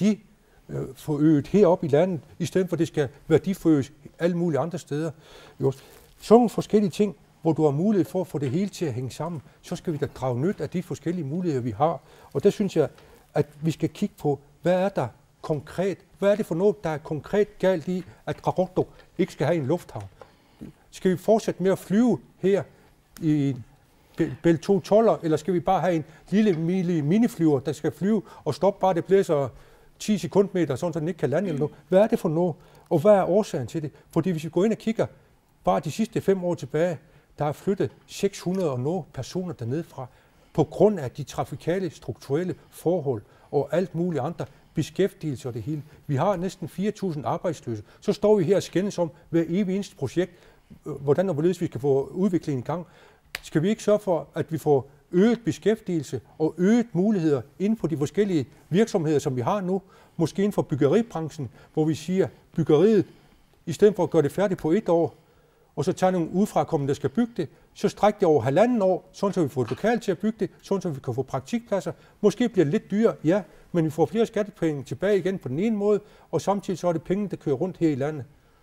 S4: værdiforøget heroppe i landet, i stedet for at det skal værdiforøges alle mulige andre steder. Jo. Sådan nogle forskellige ting, hvor du har mulighed for at få det hele til at hænge sammen, så skal vi da drage nyt af de forskellige muligheder, vi har. Og der synes jeg, at vi skal kigge på, hvad er der konkret? Hvad er det for noget, der er konkret galt i, at Qaqortoq ikke skal have en lufthavn? Skal vi fortsætte med at flyve her i Bell 212'er, eller skal vi bare have en lille miniflyver, der skal flyve og stoppe bare det blæser 10 sekundmeter, sådan så den ikke kan lande eller noget? Hvad er det for noget? Og hvad er årsagen til det? Fordi hvis vi går ind og kigger bare de sidste 5 år tilbage, der er flyttet 600 og noget personer dernede fra, på grund af de trafikale, strukturelle forhold og alt muligt andre, beskæftigelse og det hele. Vi har næsten 4.000 arbejdsløse. Så står vi her og skændes om hver evig eneste projekt, hvordan og hvorledes vi skal få udviklingen i gang. Skal vi ikke sørge for, at vi får øget beskæftigelse og øget muligheder inden for de forskellige virksomheder, som vi har nu, måske inden for byggeribranchen, hvor vi siger, byggeriet, i stedet for at gøre det færdigt på 1 år, og så tager nogle udefrakommende, der skal bygge det, så strækker det over 1,5 år, sådan så vi får et lokal til at bygge det, sådan så vi kan få praktikpladser. Måske bliver det lidt dyrere, ja, men vi får flere skattepenge tilbage igen på den ene måde, og samtidig så er det penge, der kører rundt her i landet.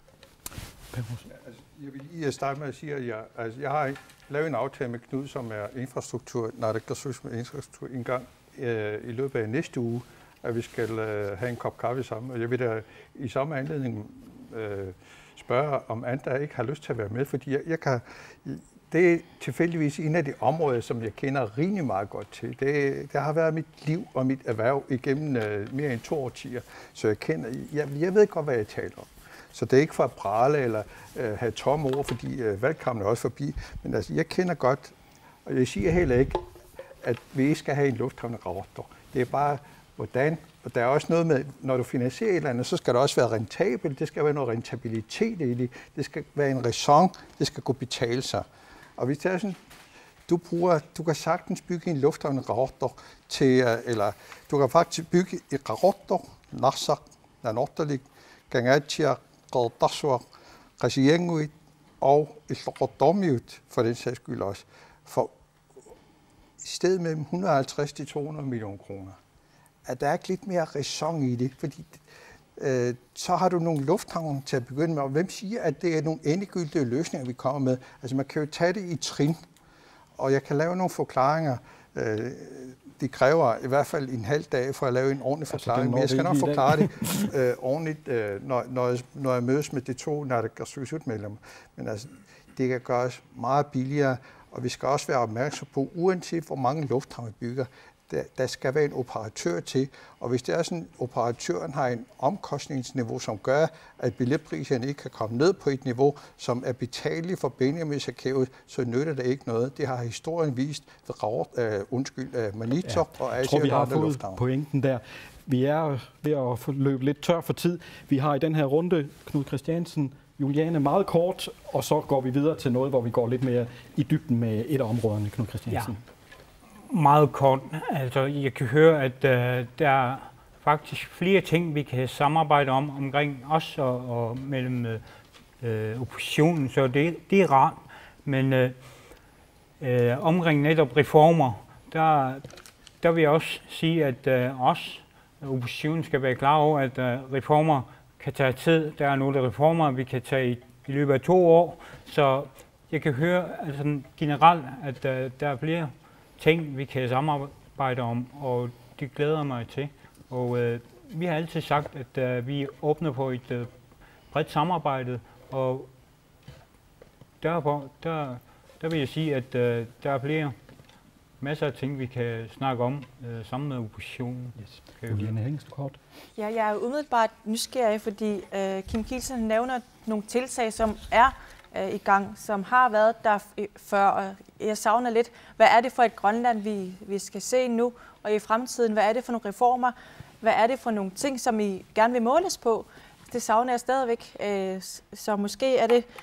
S8: Jeg vil lige starte med at sige, at jeg har lavet en aftale med Knud, som er infrastruktur, en gang i løbet af næste uge, at vi skal have en kop kaffe sammen. Og jeg vil da i samme anledning spørge, om andre ikke har lyst til at være med, fordi det er tilfældigvis en af de områder, som jeg kender rimelig meget godt til. Det har været mit liv og mit erhverv igennem mere end 2 årtier, så jeg ved godt, hvad jeg taler om. Så det er ikke for at prale eller have tomme ord, fordi valgkampen er også forbi. Men altså, jeg kender godt, og jeg siger heller ikke, at vi ikke skal have en lufthavn i Rostock. Det er bare, hvordan. Og der er også noget med, når du finansierer et eller andet, så skal det også være rentabelt. Det skal være noget rentabilitet i det. Det skal være en ræson. Det skal kunne betale sig. Og hvis det er sådan, du kan sagtens bygge en lufthavn i Rostock til, eller du kan faktisk bygge i Rostock, Narsaq, Nanortalik, Gangatia, Qadassuaq, Qasigiannguit og i Qaqortoormiut for den sags skyld også, for i stedet mellem 150 til 200 millioner kroner. At der er ikke lidt mere ræson i det, fordi så har du nogle lufthavne til at begynde med, og hvem siger, at det er nogle endegyldige løsninger, vi kommer med? Altså man kan jo tage det i trin, og jeg kan lave nogle forklaringer. Det kræver i hvert fald en halv dag for at lave en ordentlig forklaring, men jeg skal nok forklare det ordentligt, når jeg mødes med de 2 naalakkersuisut-medlemmer. Men altså, det kan gøres meget billigere, og vi skal også være opmærksom på, uanset hvor mange lufthavne vi bygger, der skal være en operatør til, og hvis det er sådan, operatøren har en omkostningsniveau, som gør, at billetpriserne ikke kan komme ned på et niveau, som er betaleligt for Benjamin-arkivet, så nytter det ikke noget. Det har historien vist ved Maniitsoq og Asia og andre lufthavne. Jeg tror, vi har fået
S1: pointen der. Vi er ved at løbe lidt tør for tid. Vi har i den her runde Knud Christiansen, Juliane, meget kort, og så går vi videre til noget, hvor vi går lidt mere i dybden med et af områderne, Knud Christiansen. Ja.
S3: Meget kort. Altså, jeg kan høre, at der er faktisk flere ting, vi kan samarbejde omkring os og mellem oppositionen, så det er rart. Men omkring netop reformer, der vil jeg også sige, at oppositionen skal være klar over, at reformer kan tage tid. Der er nogle reformer, vi kan tage i løbet af 2 år. Så jeg kan høre altså, generelt, at der er flere ting, vi kan samarbejde om, og det glæder mig til. Og vi har altid sagt, at vi åbner på et bredt samarbejde, og derfor der vil jeg sige, at der er flere masser af ting, vi kan snakke om sammen med oppositionen.
S1: Yes. Juliane Hengst, kort.
S7: Ja, jeg er umiddelbart nysgerrig, fordi Kim Kielsen nævner nogle tiltag, som er i gang, som har været der før, og jeg savner lidt, hvad er det for et Grønland, vi skal se nu og i fremtiden? Hvad er det for nogle reformer? Hvad er det for nogle ting, som I gerne vil måles på? Det savner jeg stadigvæk, så måske er det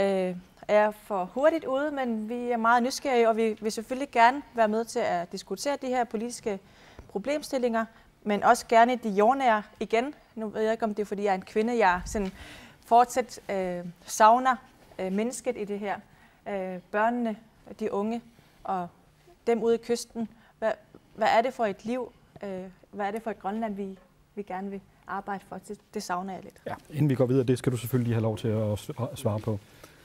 S7: er for hurtigt ude, men vi er meget nysgerrige, og vi vil selvfølgelig gerne være med til at diskutere de her politiske problemstillinger, men også gerne de jordnære igen. Nu ved jeg ikke, om det er, fordi jeg er en kvinde, jeg sådan fortsat savner mennesket i det her. Børnene, de unge og dem ude i kysten. Hvad er det for et liv? Hvad er det for et Grønland, vi gerne vil arbejde for? Det savner jeg lidt.
S1: Ja, inden vi går videre, det skal du selvfølgelig have lov til at svare på.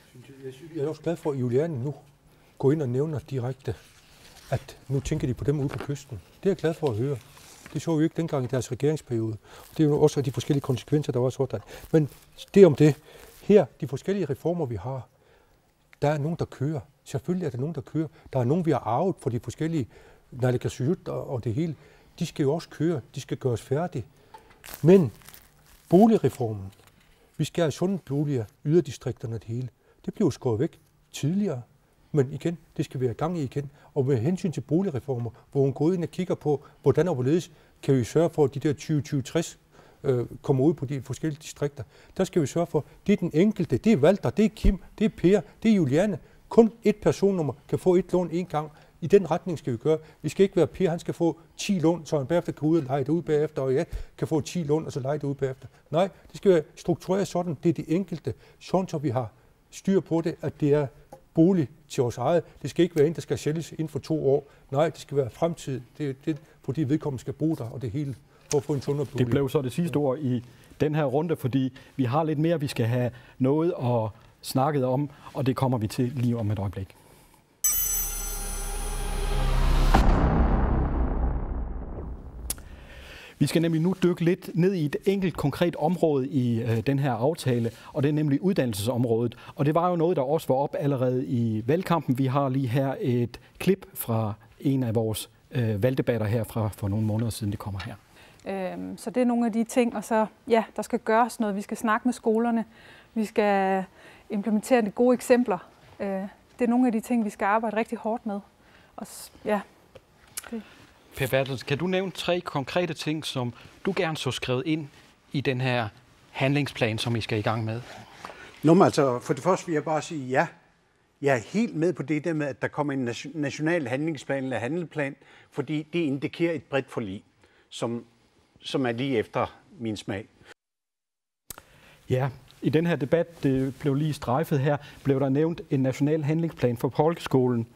S4: Jeg er også glad for, at Juliane nu går ind og nævner direkte, at nu tænker de på dem ude på kysten. Det er jeg glad for at høre. Det så vi ikke dengang i deres regeringsperiode. Det er jo også de forskellige konsekvenser, der var sådan. Men det om det. Her, de forskellige reformer, vi har, der er nogen, der kører. Selvfølgelig er der nogen, der kører. Der er nogen, vi har arvet fra de forskellige naalakkersuisut og det hele. De skal jo også køre. De skal gøres færdige. Men boligreformen, vi skal have sunde boliger, yderdistrikterne og det hele. Det bliver jo skåret væk tidligere. Men igen, det skal være i gang i igen. Og med hensyn til boligreformer, hvor hun går ind og kigger på, hvordan og hvorledes kan vi sørge for, at de der 20-20-60 kommer ud på de forskellige distrikter. Der skal vi sørge for, det er den enkelte, det er Walter, det er Kim, det er Per, det er Juliane. Kun et personnummer kan få et lån en gang. I den retning skal vi gøre. Vi skal ikke være Per, han skal få 10 lån, så han bagefter kan ud og lege det ud bagefter, og jeg kan få 10 lån, og så lege det ud bagefter. Nej, det skal være struktureret sådan, det er det enkelte, sådan så vi har styr på det, at det er bolig til os eget. Det skal ikke være en, der skal sælges inden for 2 år. Nej, det skal være fremtid. Det er det, fordi vedkommende skal bo der, og det hele for at få en sundere bolig.
S1: Det blev så det sidste ord i den her runde, fordi vi har lidt mere, vi skal have noget at snakke om, og det kommer vi til lige om et øjeblik. Vi skal nemlig nu dykke lidt ned i et enkelt konkret område i den her aftale, og det er nemlig uddannelsesområdet. Og det var jo noget, der også var op allerede i valgkampen. Vi har lige her et klip fra en af vores valgdebatter her for nogle måneder siden, det kommer her.
S9: Så det er nogle af de ting, og så ja, der skal gøres noget. Vi skal snakke med skolerne, vi skal implementere de gode eksempler. Det er nogle af de ting, vi skal arbejde rigtig hårdt med. Og ja.
S1: Per Bertels, kan du nævne 3 konkrete ting, som du gerne så skrevet ind i den her handlingsplan, som I skal i gang med?
S10: Altså, for det første vil jeg bare sige ja. Jeg er helt med på det der med, at der kommer en national handlingsplan eller handelplan, fordi det indikerer et bredt forlig, som er lige efter min smag.
S1: Ja, i den her debat, det blev lige strejfet her, blev der nævnt en national handlingsplan for folkeskolen.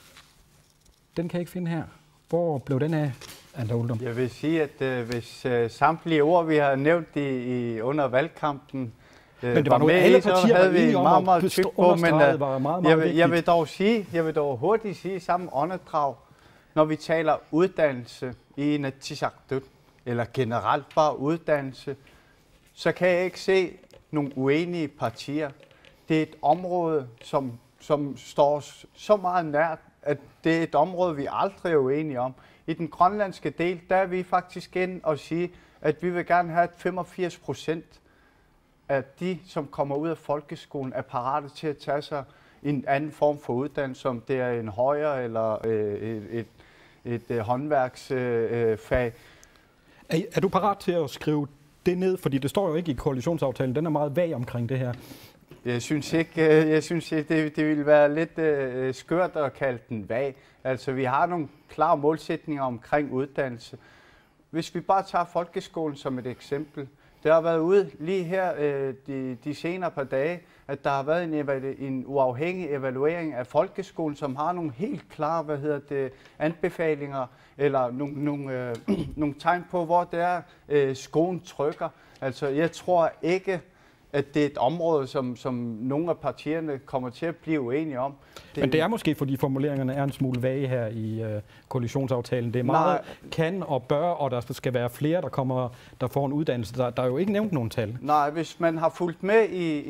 S1: Den kan jeg ikke finde her. Hvor blev den af, Anna Uldum?
S2: Jeg vil sige, at hvis samtlige ord, vi har nævnt under valgkampen,
S1: men det var nogle alle partier,
S2: havde vi meget tyk på, men
S1: jeg
S2: vil dog hurtigt sige samme åndedrag, når vi taler uddannelse i Inatsisartut, eller generelt bare uddannelse, så kan jeg ikke se nogle uenige partier. Det er et område, som står så meget nært, at det er et område, vi aldrig er uenige om. I den grønlandske del, der er vi faktisk ind og sige, at vi vil gerne have, at 85% af de, som kommer ud af folkeskolen, er parate til at tage sig en anden form for uddannelse, om det er en højere eller et håndværksfag.
S1: Er du parat til at skrive det ned? Fordi det står jo ikke i koalitionsaftalen. Den er meget vag omkring det her.
S2: Jeg synes ikke, det ville være lidt skørt at kalde den vag. Altså, vi har nogle klare målsætninger omkring uddannelse. Hvis vi bare tager folkeskolen som et eksempel. Det har været ude lige her de senere par dage, at der har været en uafhængig evaluering af folkeskolen, som har nogle helt klare anbefalinger eller nogle tegn på, hvor det er skoen trykker. Altså, jeg tror ikke, at det er et område, som nogle af partierne kommer til at blive uenige om.
S1: Men det er måske, fordi formuleringerne er en smule vage her i koalitionsaftalen. Det er meget kan og bør, og der skal være flere, der får en uddannelse. Der er jo ikke nævnt nogen tal.
S2: Nej, hvis man har fulgt med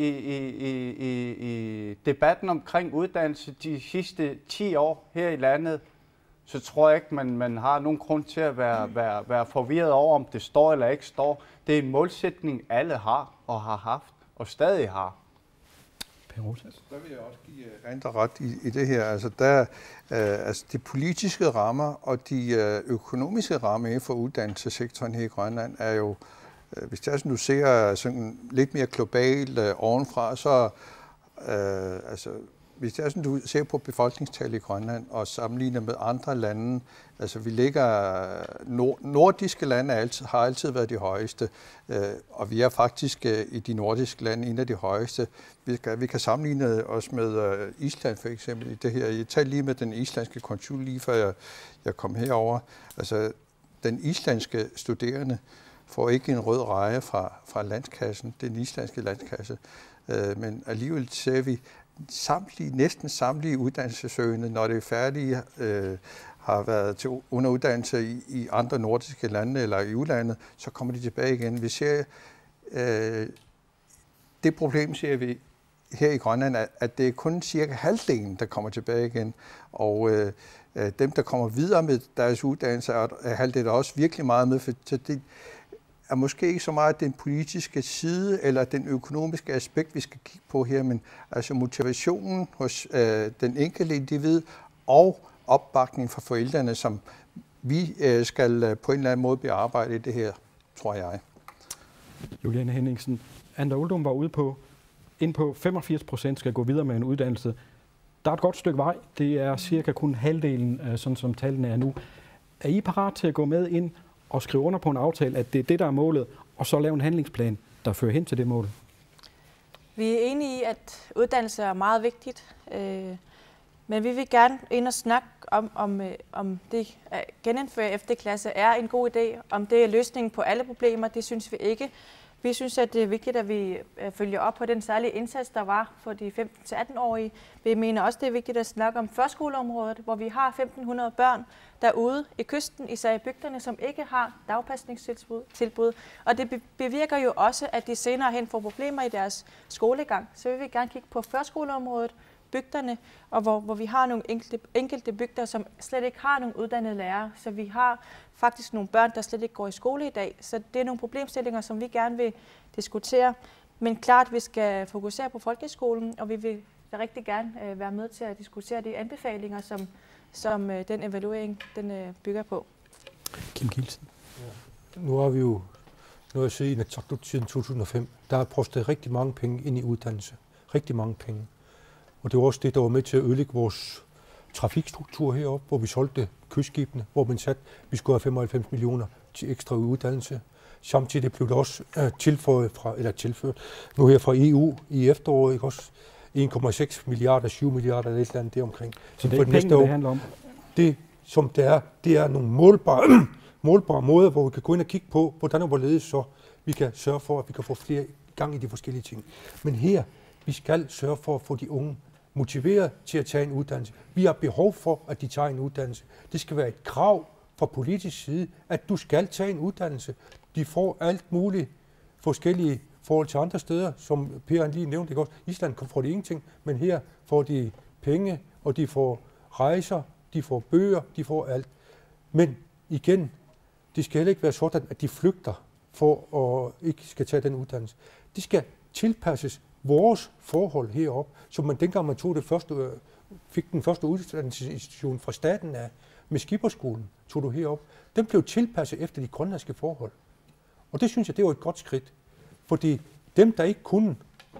S2: i debatten omkring uddannelse de sidste 10 år her i landet, så tror jeg ikke, man har nogen grund til at være forvirret over, om det står eller ikke står. Det er en målsætning, alle har og har haft og stadig har.
S8: Der vil jeg også give Andra ret i det her. Altså, de politiske rammer og de økonomiske rammer inden for uddannelsessektoren her i Grønland er jo, hvis det er sådan, du ser sådan lidt mere globalt ovenfra, så hvis det er sådan, du ser på befolkningstallet i Grønland og sammenligner med andre lande, altså vi ligger, nordiske lande har altid været de højeste, og vi er faktisk i de nordiske lande en af de højeste. Vi kan sammenligne os med Island for eksempel i det her. Jeg talte lige med den islandske konsul lige før jeg kom herover. Altså den islandske studerende får ikke en rød reje fra landskassen, den islandske landskasse, men alligevel ser vi, næsten samtlige uddannelsessøgende, når det er færdige, har været til underuddannelse i andre nordiske lande eller i udlandet, så kommer de tilbage igen. Vi ser, det problem ser vi her i Grønland, at det er kun cirka halvdelen, der kommer tilbage igen. Og dem, der kommer videre med deres uddannelse, er halvdelen også virkelig meget med, for det er måske ikke så meget den politiske side eller den økonomiske aspekt, vi skal kigge på her, men altså motivationen hos den enkelte individ og opbakning fra forældrene, som vi skal på en eller anden måde bearbejde i det her, tror jeg.
S1: Juliane Henningsen, Andra Uldum var ude på, 85% skal gå videre med en uddannelse. Der er et godt stykke vej. Det er cirka kun halvdelen, sådan som tallene er nu. Er I parat til at gå med ind og skrive under på en aftale, at det er det, der er målet, og så lave en handlingsplan, der fører hen til det mål?
S7: Vi er enige i, at uddannelse er meget vigtigt, men vi vil gerne ind og snakke om det at genindføre FD-klasse er en god idé, om det er løsningen på alle problemer, det synes vi ikke. Vi synes, at det er vigtigt, at vi følger op på den særlige indsats, der var for de 15-18-årige. Vi mener også, det er vigtigt at snakke om førskoleområdet, hvor vi har 1.500 børn derude i kysten, især i bygderne, som ikke har dagpasningstilbud. Og det bevirker jo også, at de senere hen får problemer i deres skolegang. Så vi vil gerne kigge på førskoleområdet, bygderne, og hvor vi har nogle enkelte bygder, som slet ikke har nogen uddannede lærere. Så vi har faktisk nogle børn, der slet ikke går i skole i dag. Så det er nogle problemstillinger, som vi gerne vil diskutere. Men klart, vi skal fokusere på folkeskolen, og vi vil rigtig gerne være med til at diskutere de anbefalinger, som den evaluering den bygger på.
S1: Kim Kielsen.
S4: Ja. Nu har vi jo noget at se i Inatsisartut siden 2005. Der er postet rigtig mange penge ind i uddannelse. Rigtig mange penge. Og det var også det, der var med til at ødelægge vores trafikstruktur heroppe, hvor vi solgte kystskibene, hvor man satte, vi skulle have 95 millioner til ekstra uddannelse. Samtidig blev det også tilført nu her fra EU i efteråret, ikke også 1,6 milliarder, 7 milliarder eller et eller andet deromkring.
S1: Så det er penge, det handler om?
S4: Det, som det er nogle målbare måder, hvor vi kan gå ind og kigge på, hvordan og hvorledes så vi kan sørge for, at vi kan få flere gang i de forskellige ting. Men her, vi skal sørge for at få de unge motiveret til at tage en uddannelse. Vi har behov for, at de tager en uddannelse. Det skal være et krav fra politisk side, at du skal tage en uddannelse. De får alt muligt forskellige forhold til andre steder, som Per lige nævnte. Ikke? Island får de ingenting, men her får de penge, og de får rejser, de får bøger, de får alt. Men igen, det skal heller ikke være sådan, at de flygter for at ikke skal tage den uddannelse. De skal tilpasses vores forhold heroppe, som man dengang man fik den første uddannelsesinstitution fra staten af, med Skipperskolen, tog du herop. Den blev tilpasset efter de grønlandske forhold. Og det synes jeg, det var et godt skridt. Fordi dem, der ikke kunne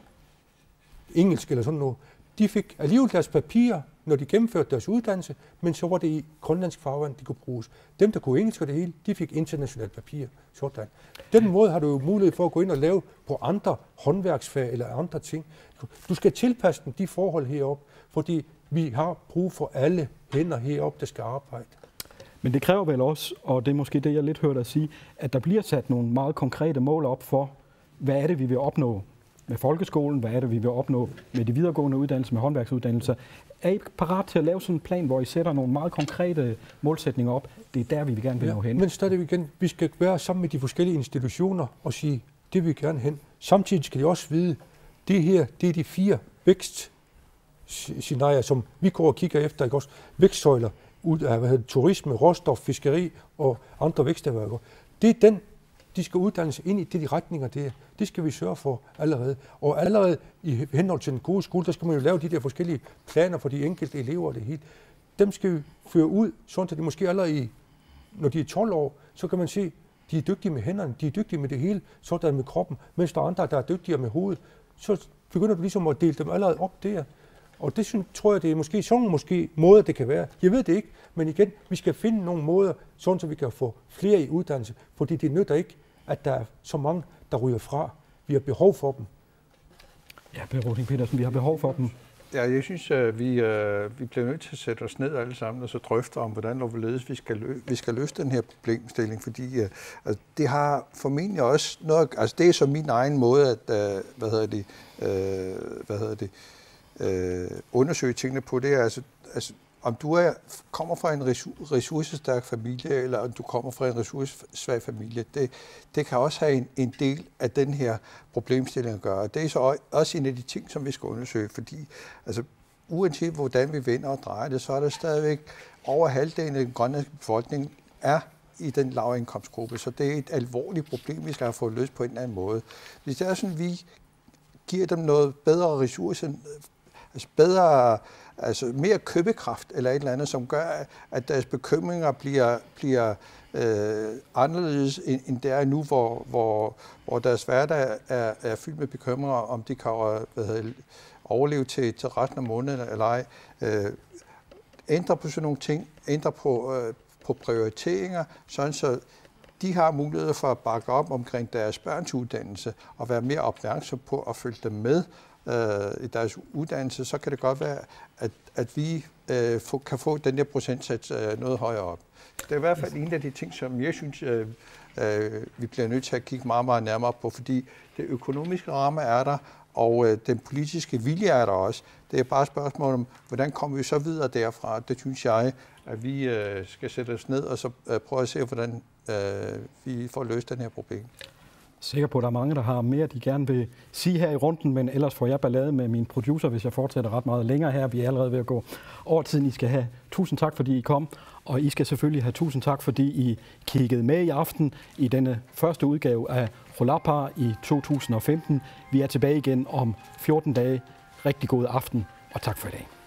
S4: engelsk eller sådan noget, de fik alligevel deres papirer, når de gennemførte deres uddannelse, men så var det i grønlandsk farvand, de kunne bruges. Dem, der kunne engelsk og det hele, de fik internationalt papir. Sådan. Den måde har du jo mulighed for at gå ind og lave på andre håndværksfag eller andre ting. Du skal tilpasse de forhold heroppe, fordi vi har brug for alle hænder heroppe, der skal arbejde.
S1: Men det kræver vel også, og det er måske det, jeg lidt hørte at sige, at der bliver sat nogle meget konkrete mål op for, hvad er det, vi vil opnå med folkeskolen, hvad er det, vi vil opnå med de videregående uddannelser, med håndværksuddannelser. Er I parat til at lave sådan en plan, hvor I sætter nogle meget konkrete målsætninger op? Det er der, vi vil gerne vil nå hen.
S4: Men stadig igen, vi skal være sammen med de forskellige institutioner og sige, det vil vi gerne hen. Samtidig skal de også vide, det her, det er de 4 vækstscenarier, som vi går og kigger efter, ikke også? Vækstsøjler, turisme, råstof, fiskeri og andre væksterhverv. Det er den, de skal uddannes ind i de retninger der. Det skal vi sørge for allerede. Og allerede i henhold til den gode skole, der skal man jo lave de der forskellige planer for de enkelte elever og det hele. Dem skal vi føre ud, sådan at de måske allerede, når de er 12 år, så kan man se, de er dygtige med hænderne, de er dygtige med det hele, sådan med kroppen, mens der er andre, der er dygtigere med hovedet. Så begynder du ligesom at dele dem allerede op der. Og det tror jeg, det er måske sådan måder, det kan være. Jeg ved det ikke, men igen, vi skal finde nogle måder, sådan så vi kan få flere i uddannelse, fordi det nytter ikke, at der er så mange, der ryger fra. Vi har behov for dem.
S1: Ja, Per Roting Petersen, vi har behov for dem.
S8: Ja, jeg synes, at vi bliver nødt til at sætte os ned alle sammen og så drøfte om, hvordan og hvorledes vi skal løse den her problemstilling, fordi det har formentlig også noget, altså det er så min egen måde at, undersøge tingene på, det er altså om du kommer fra en ressourcestærk familie, eller om du kommer fra en ressourcesvag familie, det kan også have en del af den her problemstilling at gøre. Det er så også en af de ting, som vi skal undersøge, fordi altså, uanset hvordan vi vender og drejer det, så er der stadigvæk over halvdelen af den grønlandske befolkning er i den lavindkomstgruppe, så det er et alvorligt problem, vi skal have fået løst på en eller anden måde. Hvis det er sådan, vi giver dem noget bedre ressourcer, altså mere købekraft eller et eller andet, som gør, at deres bekymringer bliver anderledes end det er nu, hvor deres hverdag er fyldt med bekymringer, om de kan overleve til resten af måneden eller ej. Ændre på sådan nogle ting, ændre på prioriteringer, sådan så de har mulighed for at bakke op omkring deres børns uddannelse og være mere opmærksom på at følge dem med i deres uddannelse, så kan det godt være, at vi kan få den der procentsats noget højere op. Det er i hvert fald en af de ting, som jeg synes, vi bliver nødt til at kigge meget, meget nærmere på, fordi det økonomiske ramme er der, og den politiske vilje er der også. Det er bare et spørgsmål om, hvordan kommer vi så videre derfra. Det synes jeg, at vi skal sætte os ned og så prøve at se, hvordan vi får løst den her problem.
S1: Sikker på, at der er mange, der har mere, de gerne vil sige her i runden, men ellers får jeg ballade med min producer, hvis jeg fortsætter ret meget længere her. Vi er allerede ved at gå over tiden. I skal have tusind tak, fordi I kom, og I skal selvfølgelig have tusind tak, fordi I kiggede med i aften i denne første udgave af Rolapa i 2015. Vi er tilbage igen om 14 dage. Rigtig god aften, og tak for i dag.